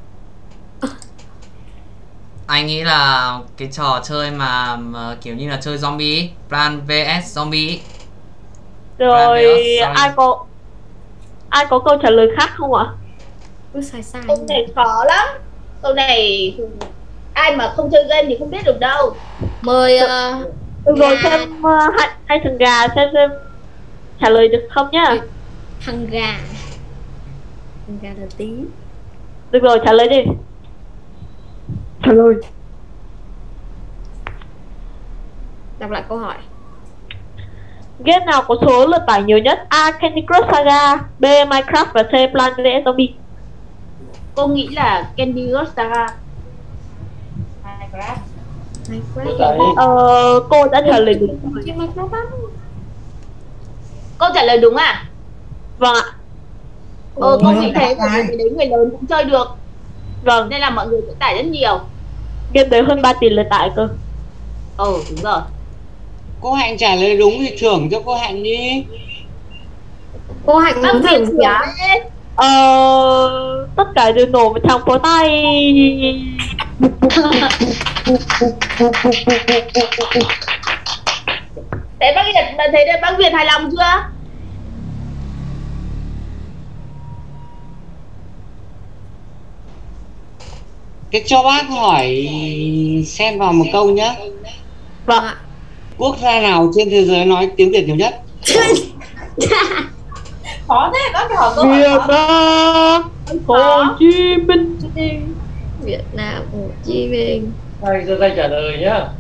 Anh nghĩ là cái trò chơi mà, mà kiểu như là chơi zombie, Plant vs Zombie. Rồi ai có ai có câu trả lời khác không ạ? Cứ sai sai. Câu này khó lắm. Câu này ai mà không chơi game thì không biết được đâu. Mời uh, được rồi, xem uh, hai, hai thằng gà xem xem trả lời được không nhá. Thằng gà. Thằng gà đầu tí. Được rồi, trả lời đi. Trả lời. Đọc lại câu hỏi. Game nào có số lượt tải nhiều nhất? A. Candy Crush Saga, B. Minecraft và C. Plant vs Zombie. Cô nghĩ là Candy Crush Saga. Minecraft. Minecraft. Ờ, cô đã trả lời đúng. Cô trả lời đúng à? Vâng ạ. Ờ, cô nghĩ thế, cái đấy người lớn cũng chơi được. Vâng. Nên là mọi người sẽ tải rất nhiều. Game đấy hơn ba tỷ lượt tải cơ. Ừ, đúng rồi. Cô Hạnh trả lời đúng thì thưởng cho cô Hạnh đi. Cô Hạnh muốn thưởng giá. Ờ, tất cả đều nổ vào trong phố tay. Thế bác Việt, thế đây bác Việt hài lòng chưa? Thế cho bác hỏi xen vào một câu nhé. Vâng ạ. Quốc gia nào trên thế giới nói tiếng Việt nhiều nhất? Khó thế, bác phải hỏi câu hỏi Việt Nam, Hồ Chí Minh. Việt Nam, Hồ Chí Minh. Tay giơ tay trả lời nhá.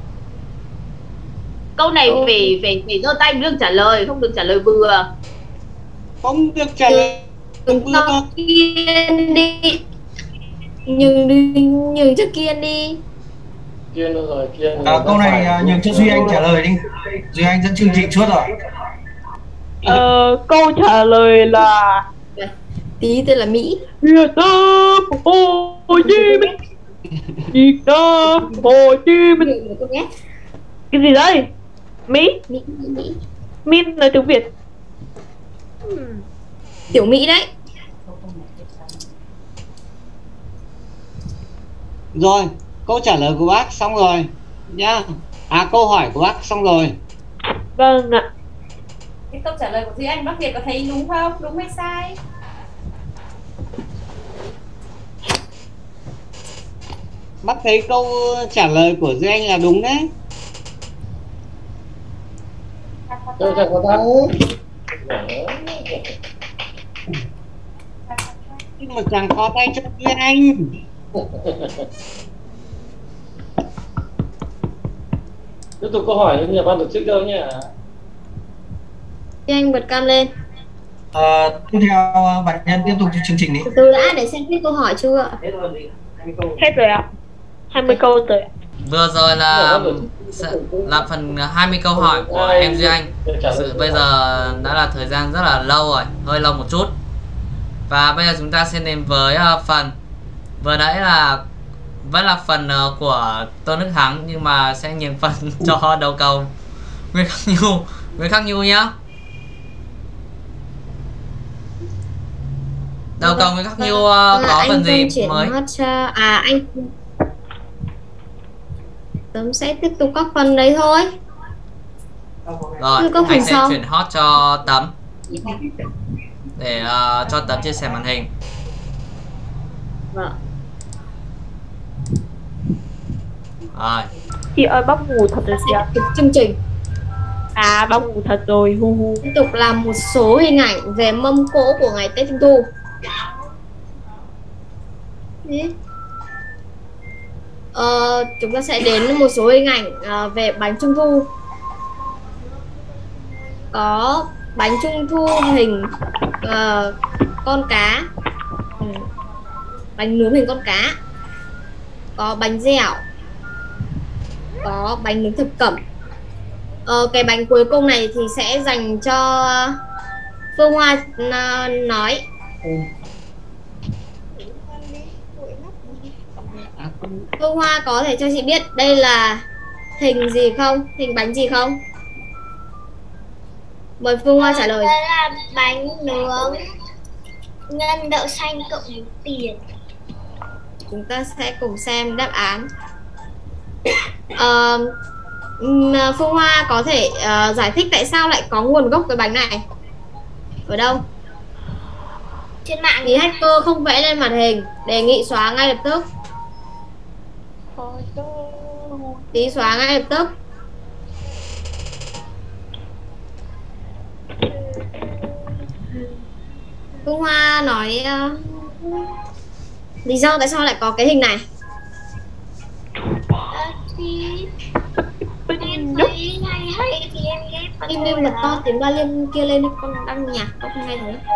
Câu này ừ. phải phải phải giơ tay mới được trả lời, không được trả lời vừa. Không được trả lời vừa. Kiên đi. Nhường đi, nhường cho Kiên đi. Kiên đâu rồi, Kiên. À, câu này uh, nhường cho Duy Anh trả lời đi. Duy Anh dẫn chương trình suốt rồi. Ờ, câu trả lời là tí tên là Mỹ. Việt Nam, Hồ Chí Minh. Việt Nam, Hồ Chí Minh. Cái gì đây? Mỹ? Mỹ, Mỹ. Mỹ là tiếng Việt. Hmm. Tiểu Mỹ đấy. Rồi, câu trả lời của bác xong rồi nhá. À, câu hỏi của bác xong rồi. Vâng ạ. Cái câu trả lời của Duy Anh bác Việt có thấy đúng không? Đúng hay sai? Bác thấy câu trả lời của Duy Anh là đúng đấy. Tôi chẳng có tay. Nhưng mà chẳng có tay cho Duy Anh. Tiếp tục câu hỏi nhà ban tổ chức đâu nhỉ? Duy Anh bật cam lên. À, tiếp theo bạn nhân tiếp tục chương trình đi. Từ từ đã, để xem hết câu hỏi chưa. Hết rồi ạ. hai mươi câu rồi. Vừa rồi là là phần hai mươi câu hỏi của em Duy Anh. Sự bây giờ đã là thời gian rất là lâu rồi, hơi lâu một chút. Và bây giờ chúng ta sẽ đến với uh, phần vừa nãy là vẫn là phần uh, của Tôn Đức Thắng, nhưng mà sẽ nhường phần cho đầu cầu Nguyễn Khắc Nhu. Nguyễn Khắc Nhu nhá. Đầu cầu Nguyễn Khắc Nhu uh, có anh phần gì mới? Cho... À anh Tấm sẽ tiếp tục các phần đấy thôi. Rồi, có anh sẽ sau. chuyển hot cho Tấm để uh, cho Tấm chia sẻ màn hình. Vâng. Rồi. Chị ơi, bác ngủ thật rồi chị ạ. Chương trình. À, bác ngủ thật rồi, hu hu. Tiếp tục làm một số hình ảnh về mâm cỗ của ngày Tết Trung Thu. Đấy. Ờ, chúng ta sẽ đến một số hình ảnh uh, về bánh Trung Thu. có bánh trung thu hình uh, con cá, ừ. bánh nướng hình con cá, có bánh dẻo, có bánh nướng thập cẩm. Ờ, cái bánh cuối cùng này thì sẽ dành cho Phương Hoa nói. Ừ. Phương Hoa có thể cho chị biết đây là hình gì không? Hình bánh gì không? Mời Phương Hoa trả lời. Đây là bánh nướng nhân đậu xanh cộng với tiền. Chúng ta sẽ cùng xem đáp án. uh, Phương Hoa có thể uh, giải thích tại sao lại có nguồn gốc cái bánh này ở đâu? Trên mạng. Thì hacker không vẽ lên màn hình, đề nghị xóa ngay lập tức. Tí xóa ngay lập tức. Phương Hoa nói uh, lý do tại sao lại có cái hình này. Em thấy hay hay thì em ghép. Im im bật to tiếng ba liên kia lên, con đang nhạc con không nghe thấy.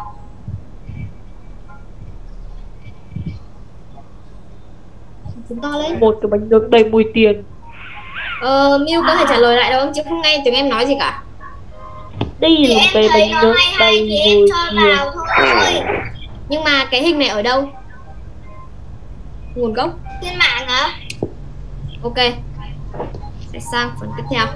Tiếng to lên. Một cái bánh nướng đầy mùi tiền. Ờ, Miu có thể trả lời lại đâu không? Chứ không nghe tiếng em nói gì cả. Đây là một cái bánh nướng đầy mùi tiền. Nhưng mà cái hình này ở đâu? Nguồn gốc? Trên mạng hả? Ok. Sẽ sang phần tiếp theo.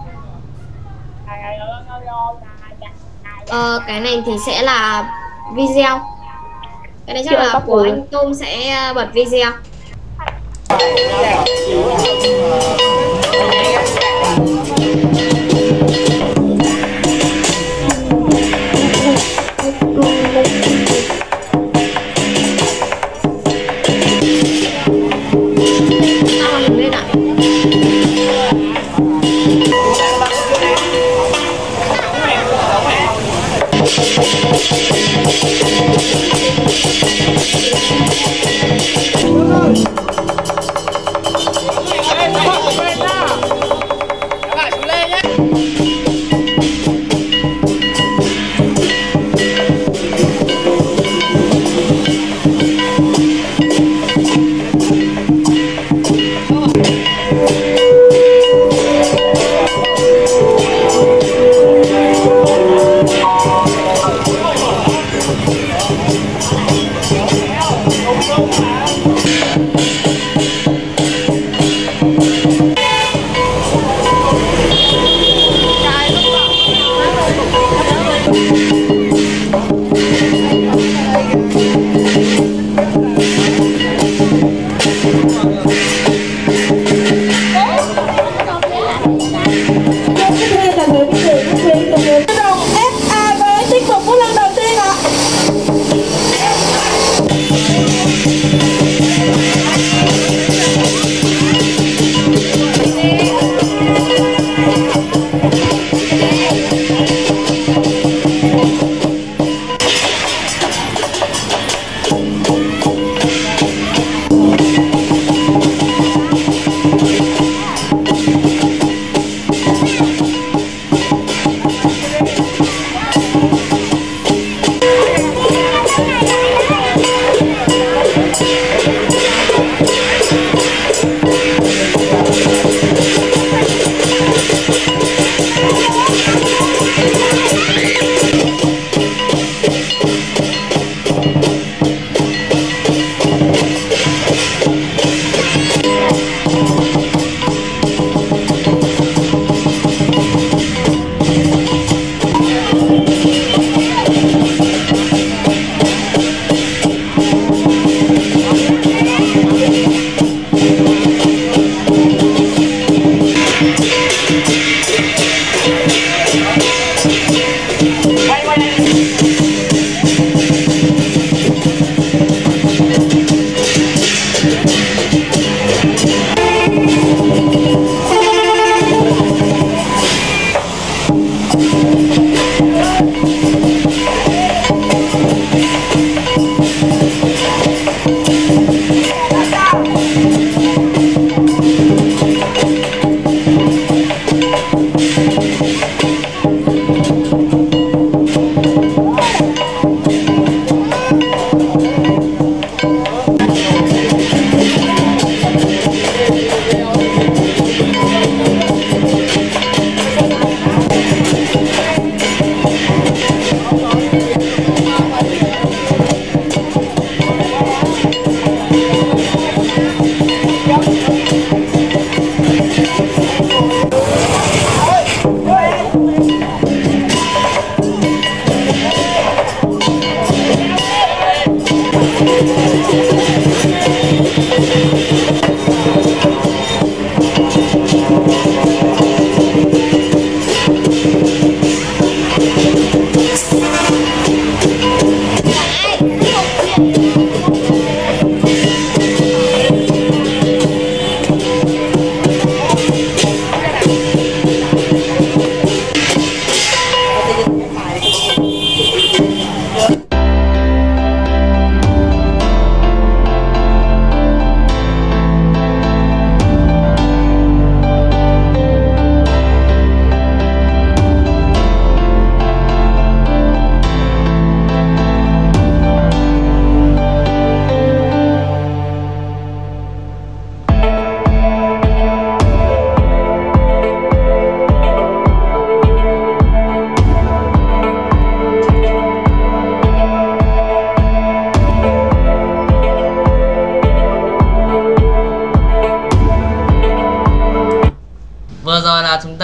Ờ, cái này thì sẽ là video. Cái này chắc là của anh Tôm sẽ bật video. Sao mình lên ạ?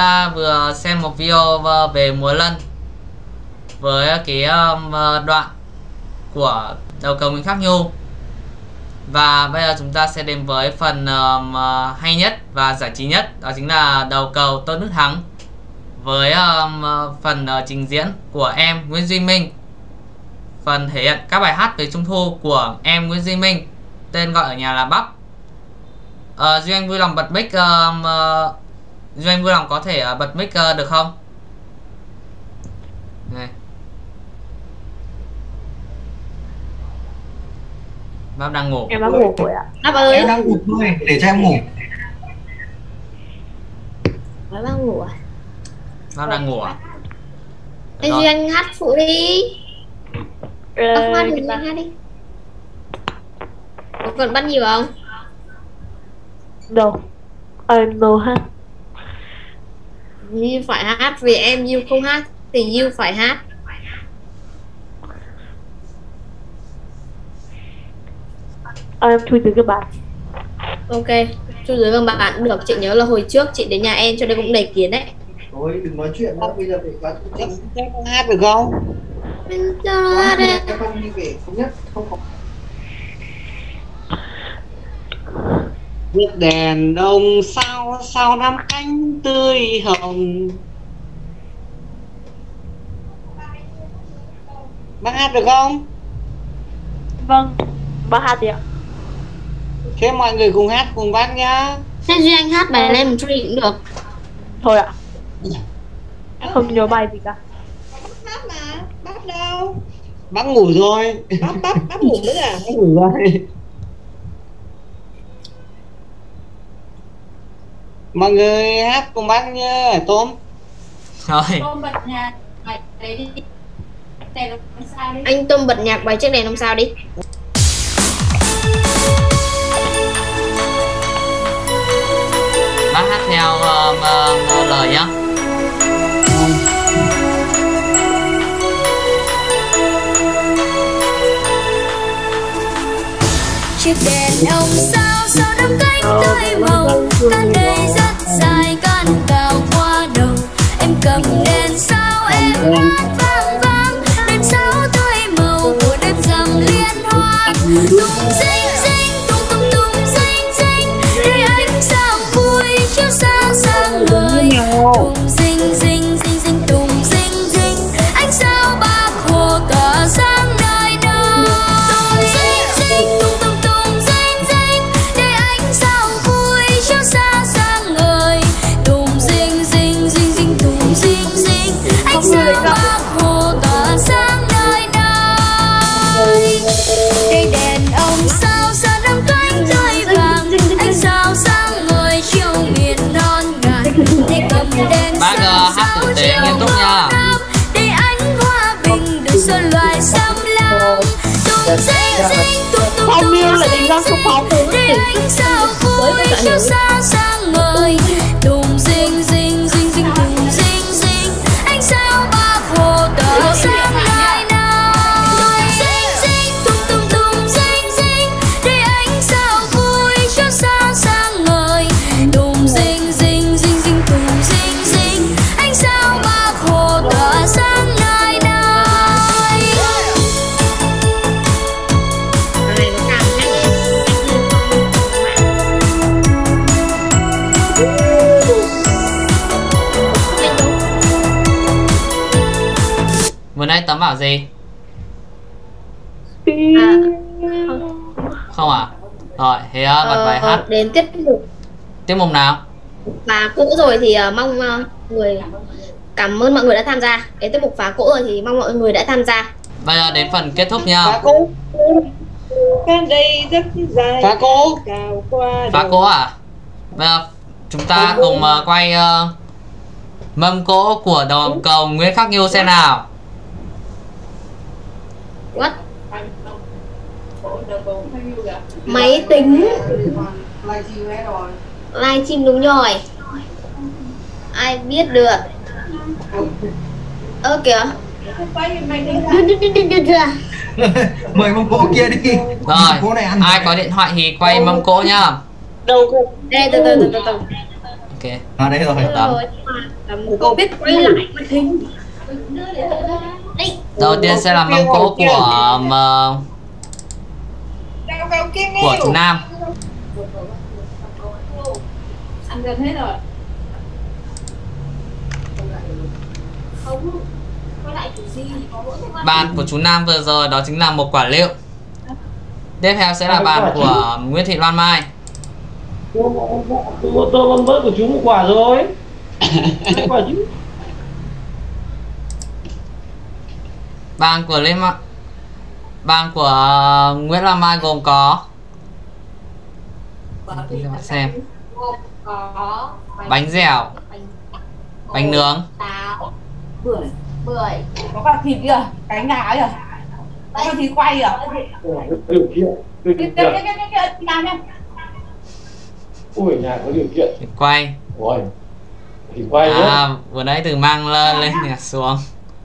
ta vừa xem một video về múa lân với cái đoạn của đầu cầu Nguyễn Khắc Nhu. Và bây giờ chúng ta sẽ đến với phần uh, hay nhất và giải trí nhất, đó chính là đầu cầu Tôn Đức Thắng với um, phần uh, trình diễn của em Nguyễn Duy Minh. Phần thể hiện các bài hát về Trung Thu của em Nguyễn Duy Minh, tên gọi ở nhà là Bắp. uh, Duy Anh vui lòng bật mic. uh, uh, Duy Anh vui lòng có thể uh, bật mic uh, được không? Này. Bắp đang ngủ. Em đang ngủ rồi ạ. Bắp ơi. Em đang ngủ thôi, để cho em ngủ. Bắp đang ngủ à? Bắp đang ngủ à? Ê Duy Anh hát phụ đi. Bắp Ờ, hát đi, Duy Anh hát đi. Có cần bắt nhiều không? đâu em đâu hát. You phải hát, vì em You không hát thì You phải hát. Em chui từ cái bàn. Ok, chui dưới gầm bàn cũng được. Chị nhớ là hồi trước chị đến nhà em cho nên cũng đầy kiến đấy. Thôi đừng nói chuyện đâu, bây giờ phải quá Chắc chắc con hát được không? Mình cho nó hát đi. Các con đi về thống nhất không có. Biết đèn đông sao sao năm cánh tươi hồng. Bác hát được không? Vâng, bác hát đi ạ. Thế mọi người cùng hát cùng bác nhá. Thế Duy Anh hát bài lên một chút cũng được. Thôi ạ. Em không nhớ bài gì cả. Hát mà, bác đâu? Bác ngủ rồi. Bác, bác, bác ngủ nữa à? Bác ngủ rồi. Mọi người hát cùng bác nhá. Tôm. Rồi. Tôm bật nhạc bài đấy đi. Đèn làm sao đi. Anh Tôm bật nhạc bài Chiếc Đèn Năm Sao đi. Bác hát theo uh, uh, lời nhá. Chiếc đèn ông sao sao đắm cánh tươi màu, căn đây rất dài căn cao qua đầu. Em cầm đèn sao em hát vang vang, đèn sao tươi màu của đêm rằm liên hoan. Tung dinh dinh tung tung tung dinh dinh, để ánh sao vui chiếu sáng sáng ngời. Tung dinh dinh dinh dinh tung dinh dinh, ánh sao Bác Hồ tỏa sáng nơi nơi. Tung dinh dinh tung tung tung dinh dinh, để ánh sao vui chiếu sáng sáng ngời. Tung dinh dinh dinh dinh tung dinh dinh, ánh sao Bác Hồ tỏa sáng nơi nơi. Cây đèn ông sao sao đắm cánh tươi vàng, ánh sao sáng ngời chiếu miền non ngàn. Để cầm đèn Bác uh, hát tử tế nghiêm túc nha. để ánh hòa bình được xuân loài xâm lam. Tung dinh dinh tung tung Phong tung Miêu là đi ra số pháo từ để ánh sao vui chiếu sáng sáng ngời. Tung dinh dinh dinh dinh tung dinh dinh, ánh sao Bác Hồ tỏa sáng nơi nơi. Dinh dinh tung tung tung dinh dinh, để ánh sao vui chiếu sáng sáng ngời. Tung dinh dinh dinh dinh tung dinh dinh, ánh sao Bác Hồ tỏa sáng nơi nơi. Này nó càng nhanh. Vừa nãy Tấm bảo gì? À, Không à? Rồi, thế uh, bật bài hát. Đến tiết mục Tiết mục nào? phá cỗ rồi thì uh, mong uh, người cảm ơn mọi người đã tham gia. Cái tiết mục phá cỗ rồi thì mong mọi người đã tham gia. Bây giờ đến phần kết thúc nha. Phá cỗ. Căn đây rất dài. Phá cỗ. Cao qua Phá cỗ à? Bây giờ chúng ta cùng uh, quay uh, mâm cỗ của đầu cầu Nguyễn Khắc Nhu xem nào. What? Máy tính livestream đúng rồi. Ai biết được. Ơ kìa. Mời mâm cỗ kia đi. Rồi, Cỗ này ăn ai có điện thoại thì quay mâm cỗ nhá. Đâu cô? Đây từ từ từ từ từ. À đây rồi. Rồi, cô biết quay lại màn hình. Đầu tiên sẽ là mâm cỗ của um, của chú Nam. Ăn gần hết rồi. Bàn của chú Nam vừa rồi đó chính là một quả liệu. Tiếp theo sẽ là bàn của Nguyễn Thị Loan Mai. Tôi con bớt của chú một quả rồi. Hai quả chứ. Bàn của Lê Ma... Bàn của Nguyễn Loan Mai gồm có xem bánh dẻo, bánh nướng, Táo, bưởi, bưởi. Có cả thịt kìa, cánh gà kìa. Có cả thịt quay kìa. Điều kiện. Điều Cái kiện. cái cái cái cái làm nha. Ui, nhà có điều kiện. thịt quay. Ôi. Thịt quay nhé. À, vừa nãy từ mang lên lên nhà xuống.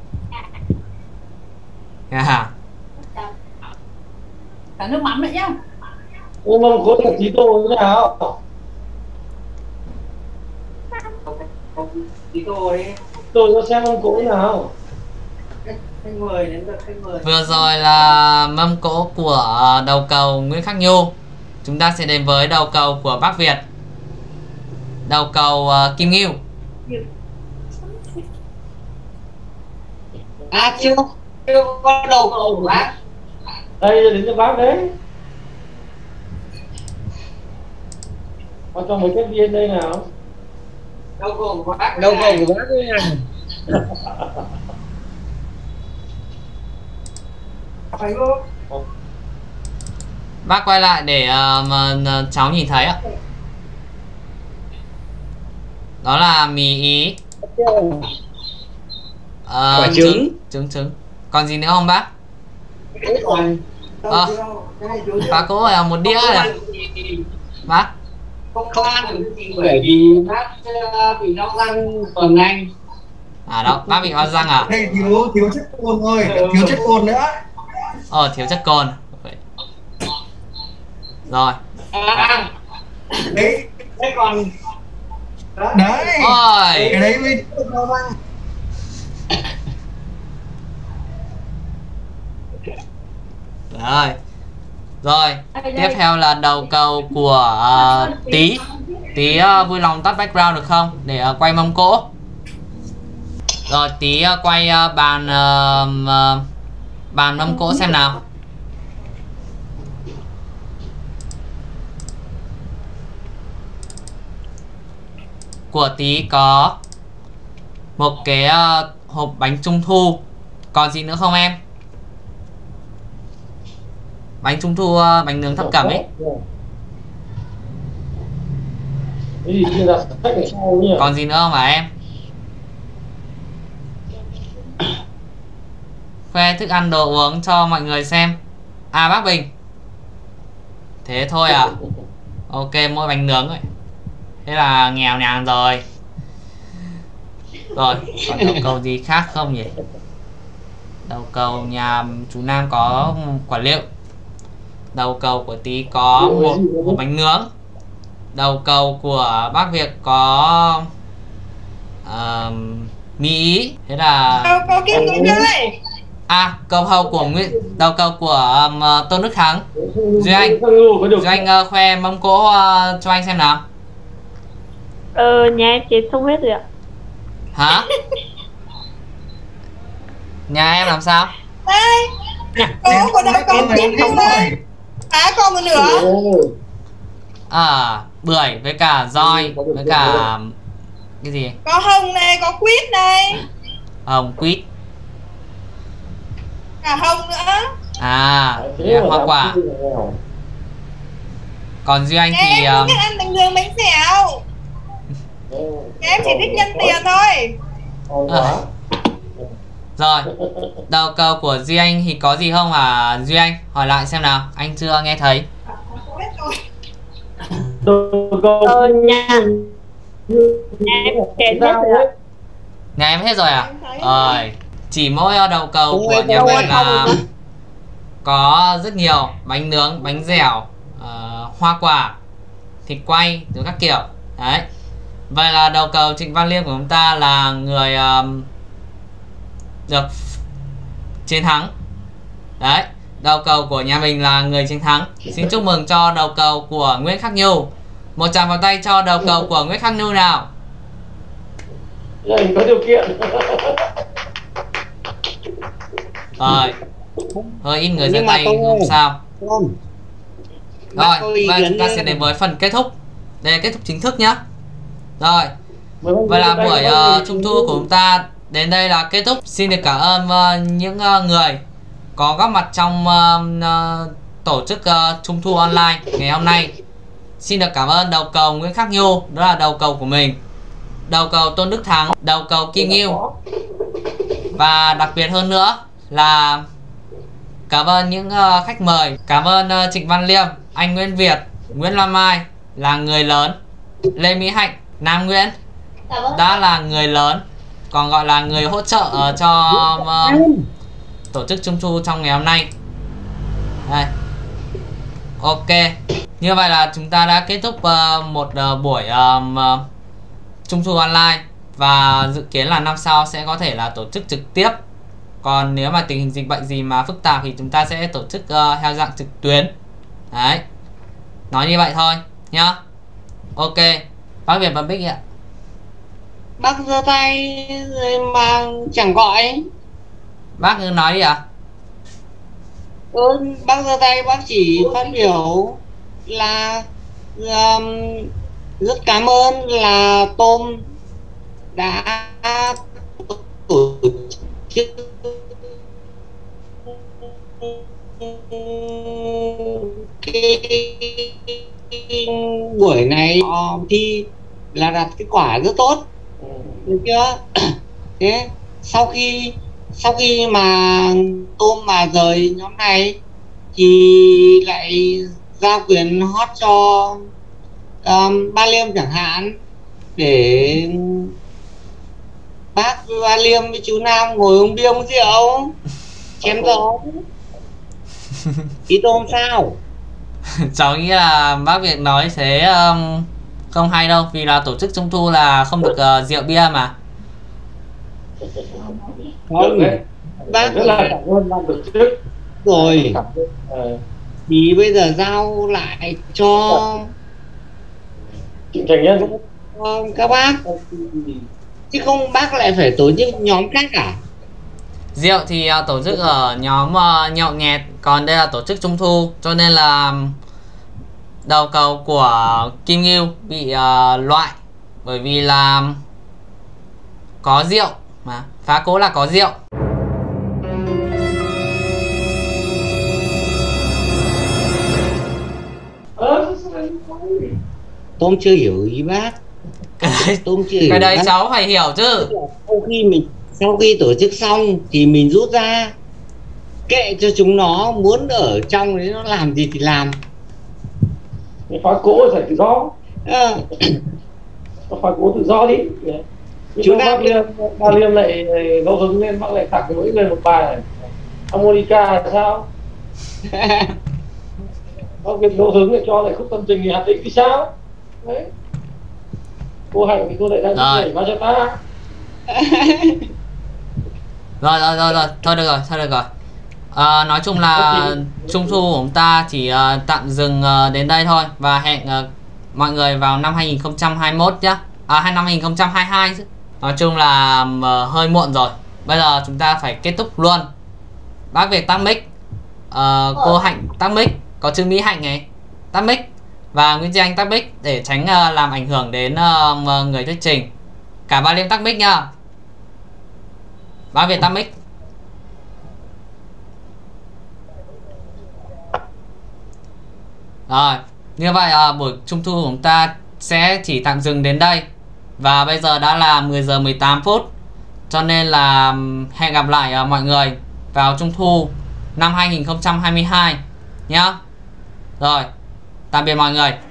Yeah. Cả nước mắm nữa nhá. Ô, mâm cỗ là tí tô thế nào? Tí tô đi. Tôi cho xem mâm cỗ thế nào. Khách mời đến được khách mời. Vừa rồi là mâm cỗ của đầu cầu Nguyễn Khắc Nhu. Chúng ta sẽ đến với đầu cầu của Bắc Việt. Đầu cầu uh, Kim Ngưu. À chưa, chưa có đầu cầu của bác. Đây đến cho bác đấy. Có cho mấy cái viên đây nào. Đầu cầu của bác. Đầu cầu của bác đây này. Phải không? Bác quay lại để uh, mà cháu nhìn thấy ạ. Đó là mì Ý. Uh, trứng. Trứng trứng. Còn gì nữa không bác? À, bác có phải một đĩa này. Bác Không ăn bởi vì bác bị đau răng tuần anh. À đó, bác bị ho răng à? Đây thiếu thiếu chất cồn thôi, thiếu chất cồn nữa. Ờ, thiếu chất cồn. Rồi. À, Đấy, thế còn đấy. Ôi. Cái đấy mới ho răng. Rồi. Rồi, tiếp theo là đầu cầu của uh, Tí. Tí uh, vui lòng tắt background được không? Để uh, quay mâm cỗ. Rồi, Tí uh, quay uh, bàn uh, uh, bàn mâm cỗ xem nào. Của Tí có một cái uh, hộp bánh trung thu. Còn gì nữa không em? Bánh trung thu, uh, bánh nướng thập cẩm ấy. Còn gì nữa không hả em? Khoe thức ăn đồ uống cho mọi người xem. À bác Bình. Thế thôi à? Ok, mỗi bánh nướng rồi. Thế là nghèo nàn rồi. Rồi, còn đầu cầu gì khác không nhỉ? Đầu cầu nhà chú Nam có quả liệu. Đầu cầu của Tí có một, một bánh nướng. Đầu cầu của bác Việt có uh, mì Ý. Thế là Cầu Kim Ngưu ơi. À, cầu hầu của Nguyễn, đầu cầu của um, Tôn Đức Thắng. Duy Anh, Duy Anh uh, khoe mâm cỗ uh, cho anh xem nào. Ờ, nhà em chết xong hết rồi ạ. Hả? Nhà em làm sao? Đây, có có đầu cầu Kim Ngưu đây. À, còn một nữa. À, bưởi với cả roi với cả cái gì? Có hồng này, có quýt này. Hồng quýt. Cả hồng nữa. À, yeah, hoa quả. Còn Duy Anh thì em thích ăn bánh nướng bánh xèo. Em chỉ thích nhân tiền thôi. À. Rồi, đầu cầu của Duy Anh thì có gì không hả Duy Anh? Hỏi lại xem nào, anh chưa nghe thấy. Ờ, nhà Nhà em hết rồi ạ. Nhà em hết rồi à? Rồi, chỉ mỗi đầu cầu của nhà mình là có rất nhiều bánh nướng, bánh dẻo, uh, hoa quả, thịt quay, rồi các kiểu. Đấy. Vậy là đầu cầu Trịnh Văn Liêm của chúng ta là người um, được chiến thắng. Đấy, đầu cầu của nhà mình là người chiến thắng. Xin chúc mừng cho đầu cầu của Nguyễn Khắc Nhu. Một tràng vào tay cho đầu cầu của Nguyễn Khắc Nhu nào. Có điều kiện. Rồi, hơi ít người giơ tay không sao. Rồi, và chúng ta sẽ đến với phần kết thúc. Đây là kết thúc chính thức nhá. Rồi, vậy là buổi uh, trung thu của chúng ta đến đây là kết thúc. Xin được cảm ơn uh, những uh, người có góp mặt trong uh, uh, tổ chức uh, trung thu online ngày hôm nay. Xin được cảm ơn đầu cầu Nguyễn Khắc Nhu, đó là đầu cầu của mình, đầu cầu Tôn Đức Thắng, đầu cầu Kim Ngưu. Và đặc biệt hơn nữa là cảm ơn những uh, khách mời. Cảm ơn uh, Trịnh Văn Liêm, anh Nguyễn Việt, Nguyễn Lam Mai là người lớn, Lê Mỹ Hạnh, Nam Nguyễn đã là người lớn, còn gọi là người hỗ trợ uh, cho uh, tổ chức trung thu trong ngày hôm nay. Đây. Ok, như vậy là chúng ta đã kết thúc uh, một uh, buổi um, uh, trung thu online. Và dự kiến là năm sau sẽ có thể là tổ chức trực tiếp. Còn nếu mà tình hình dịch bệnh gì mà phức tạp thì chúng ta sẽ tổ chức uh, theo dạng trực tuyến. Đấy, nói như vậy thôi nhá. Ok, bác Việt và Bích ạ. Bác giơ tay mà chẳng gọi. Bác cứ nói đi ạ. À? Ừ, bác giơ tay bác chỉ phát biểu là um, rất cảm ơn là Tôm đã tổ chức cái buổi này thi là đạt kết quả rất tốt, được chưa? Thế sau khi sau khi mà Tôm mà rời nhóm này thì lại giao quyền hot cho um, Ba Liêm chẳng hạn, để bác Ba Liêm với chú Nam ngồi uống bia uống rượu chém gió. Ý Tôm sao? Cháu nghĩ là bác Việt nói thế um, không hay đâu, vì là tổ chức trung thu là không được uh, rượu bia mà. Không, bác rất là cảm ơn ban tổ chức rồi thì bây giờ giao lại cho thành nhân các bác, chứ không bác lại phải tổ chức nhóm khác cả. Rượu thì uh, tổ chức ở nhóm uh, nhậu nhẹt, còn đây là tổ chức trung thu, cho nên là đầu cầu của Kim Ngưu bị uh, loại bởi vì là có rượu mà, phá cố là có rượu. Tôm chưa hiểu ý bác. Tôm chưa hiểu. Cái đấy bác. Cháu phải hiểu chứ. Sau khi mình sau khi tổ chức xong thì mình rút ra, kệ cho chúng nó, muốn ở trong đấy nó làm gì thì làm. Phá cố phải tự do. À. Phá cố tự do đi. Chú bác Liêm, Ba Liêm lại ngẫu hứng lên, bác lại tặng mỗi người một bài harmonica là sao? Bác Việt ngẫu hứng lại cho lại khúc tâm tình thì hạt định thì sao? Đấy. Cô Hạnh thì cô lại đang nhảy vào cho ta. Rồi rồi rồi rồi, thôi được rồi, thôi được rồi. À, nói chung là trung thu của chúng ta chỉ uh, tạm dừng uh, đến đây thôi, và hẹn uh, mọi người vào năm hai nghìn không trăm hai mươi mốt nhá. À, hay năm hai nghìn không trăm hai mươi hai chứ. Nói chung là uh, hơi muộn rồi. Bây giờ chúng ta phải kết thúc luôn. Bác Việt tắt mic, uh, cô Hạnh tắt mic, có Trương Mỹ Hạnh này tắt mic, và Nguyễn Duy Anh tắt mic để tránh uh, làm ảnh hưởng đến uh, người thuyết trình. Cả Ba Liêm tắt mic nhá. Bác Việt tắt mic. Rồi, như vậy uh, buổi trung thu của chúng ta sẽ chỉ tạm dừng đến đây. Và bây giờ đã là mười giờ mười tám phút, cho nên là hẹn gặp lại uh, mọi người vào trung thu năm hai nghìn không trăm hai mươi hai nhá. Rồi, tạm biệt mọi người.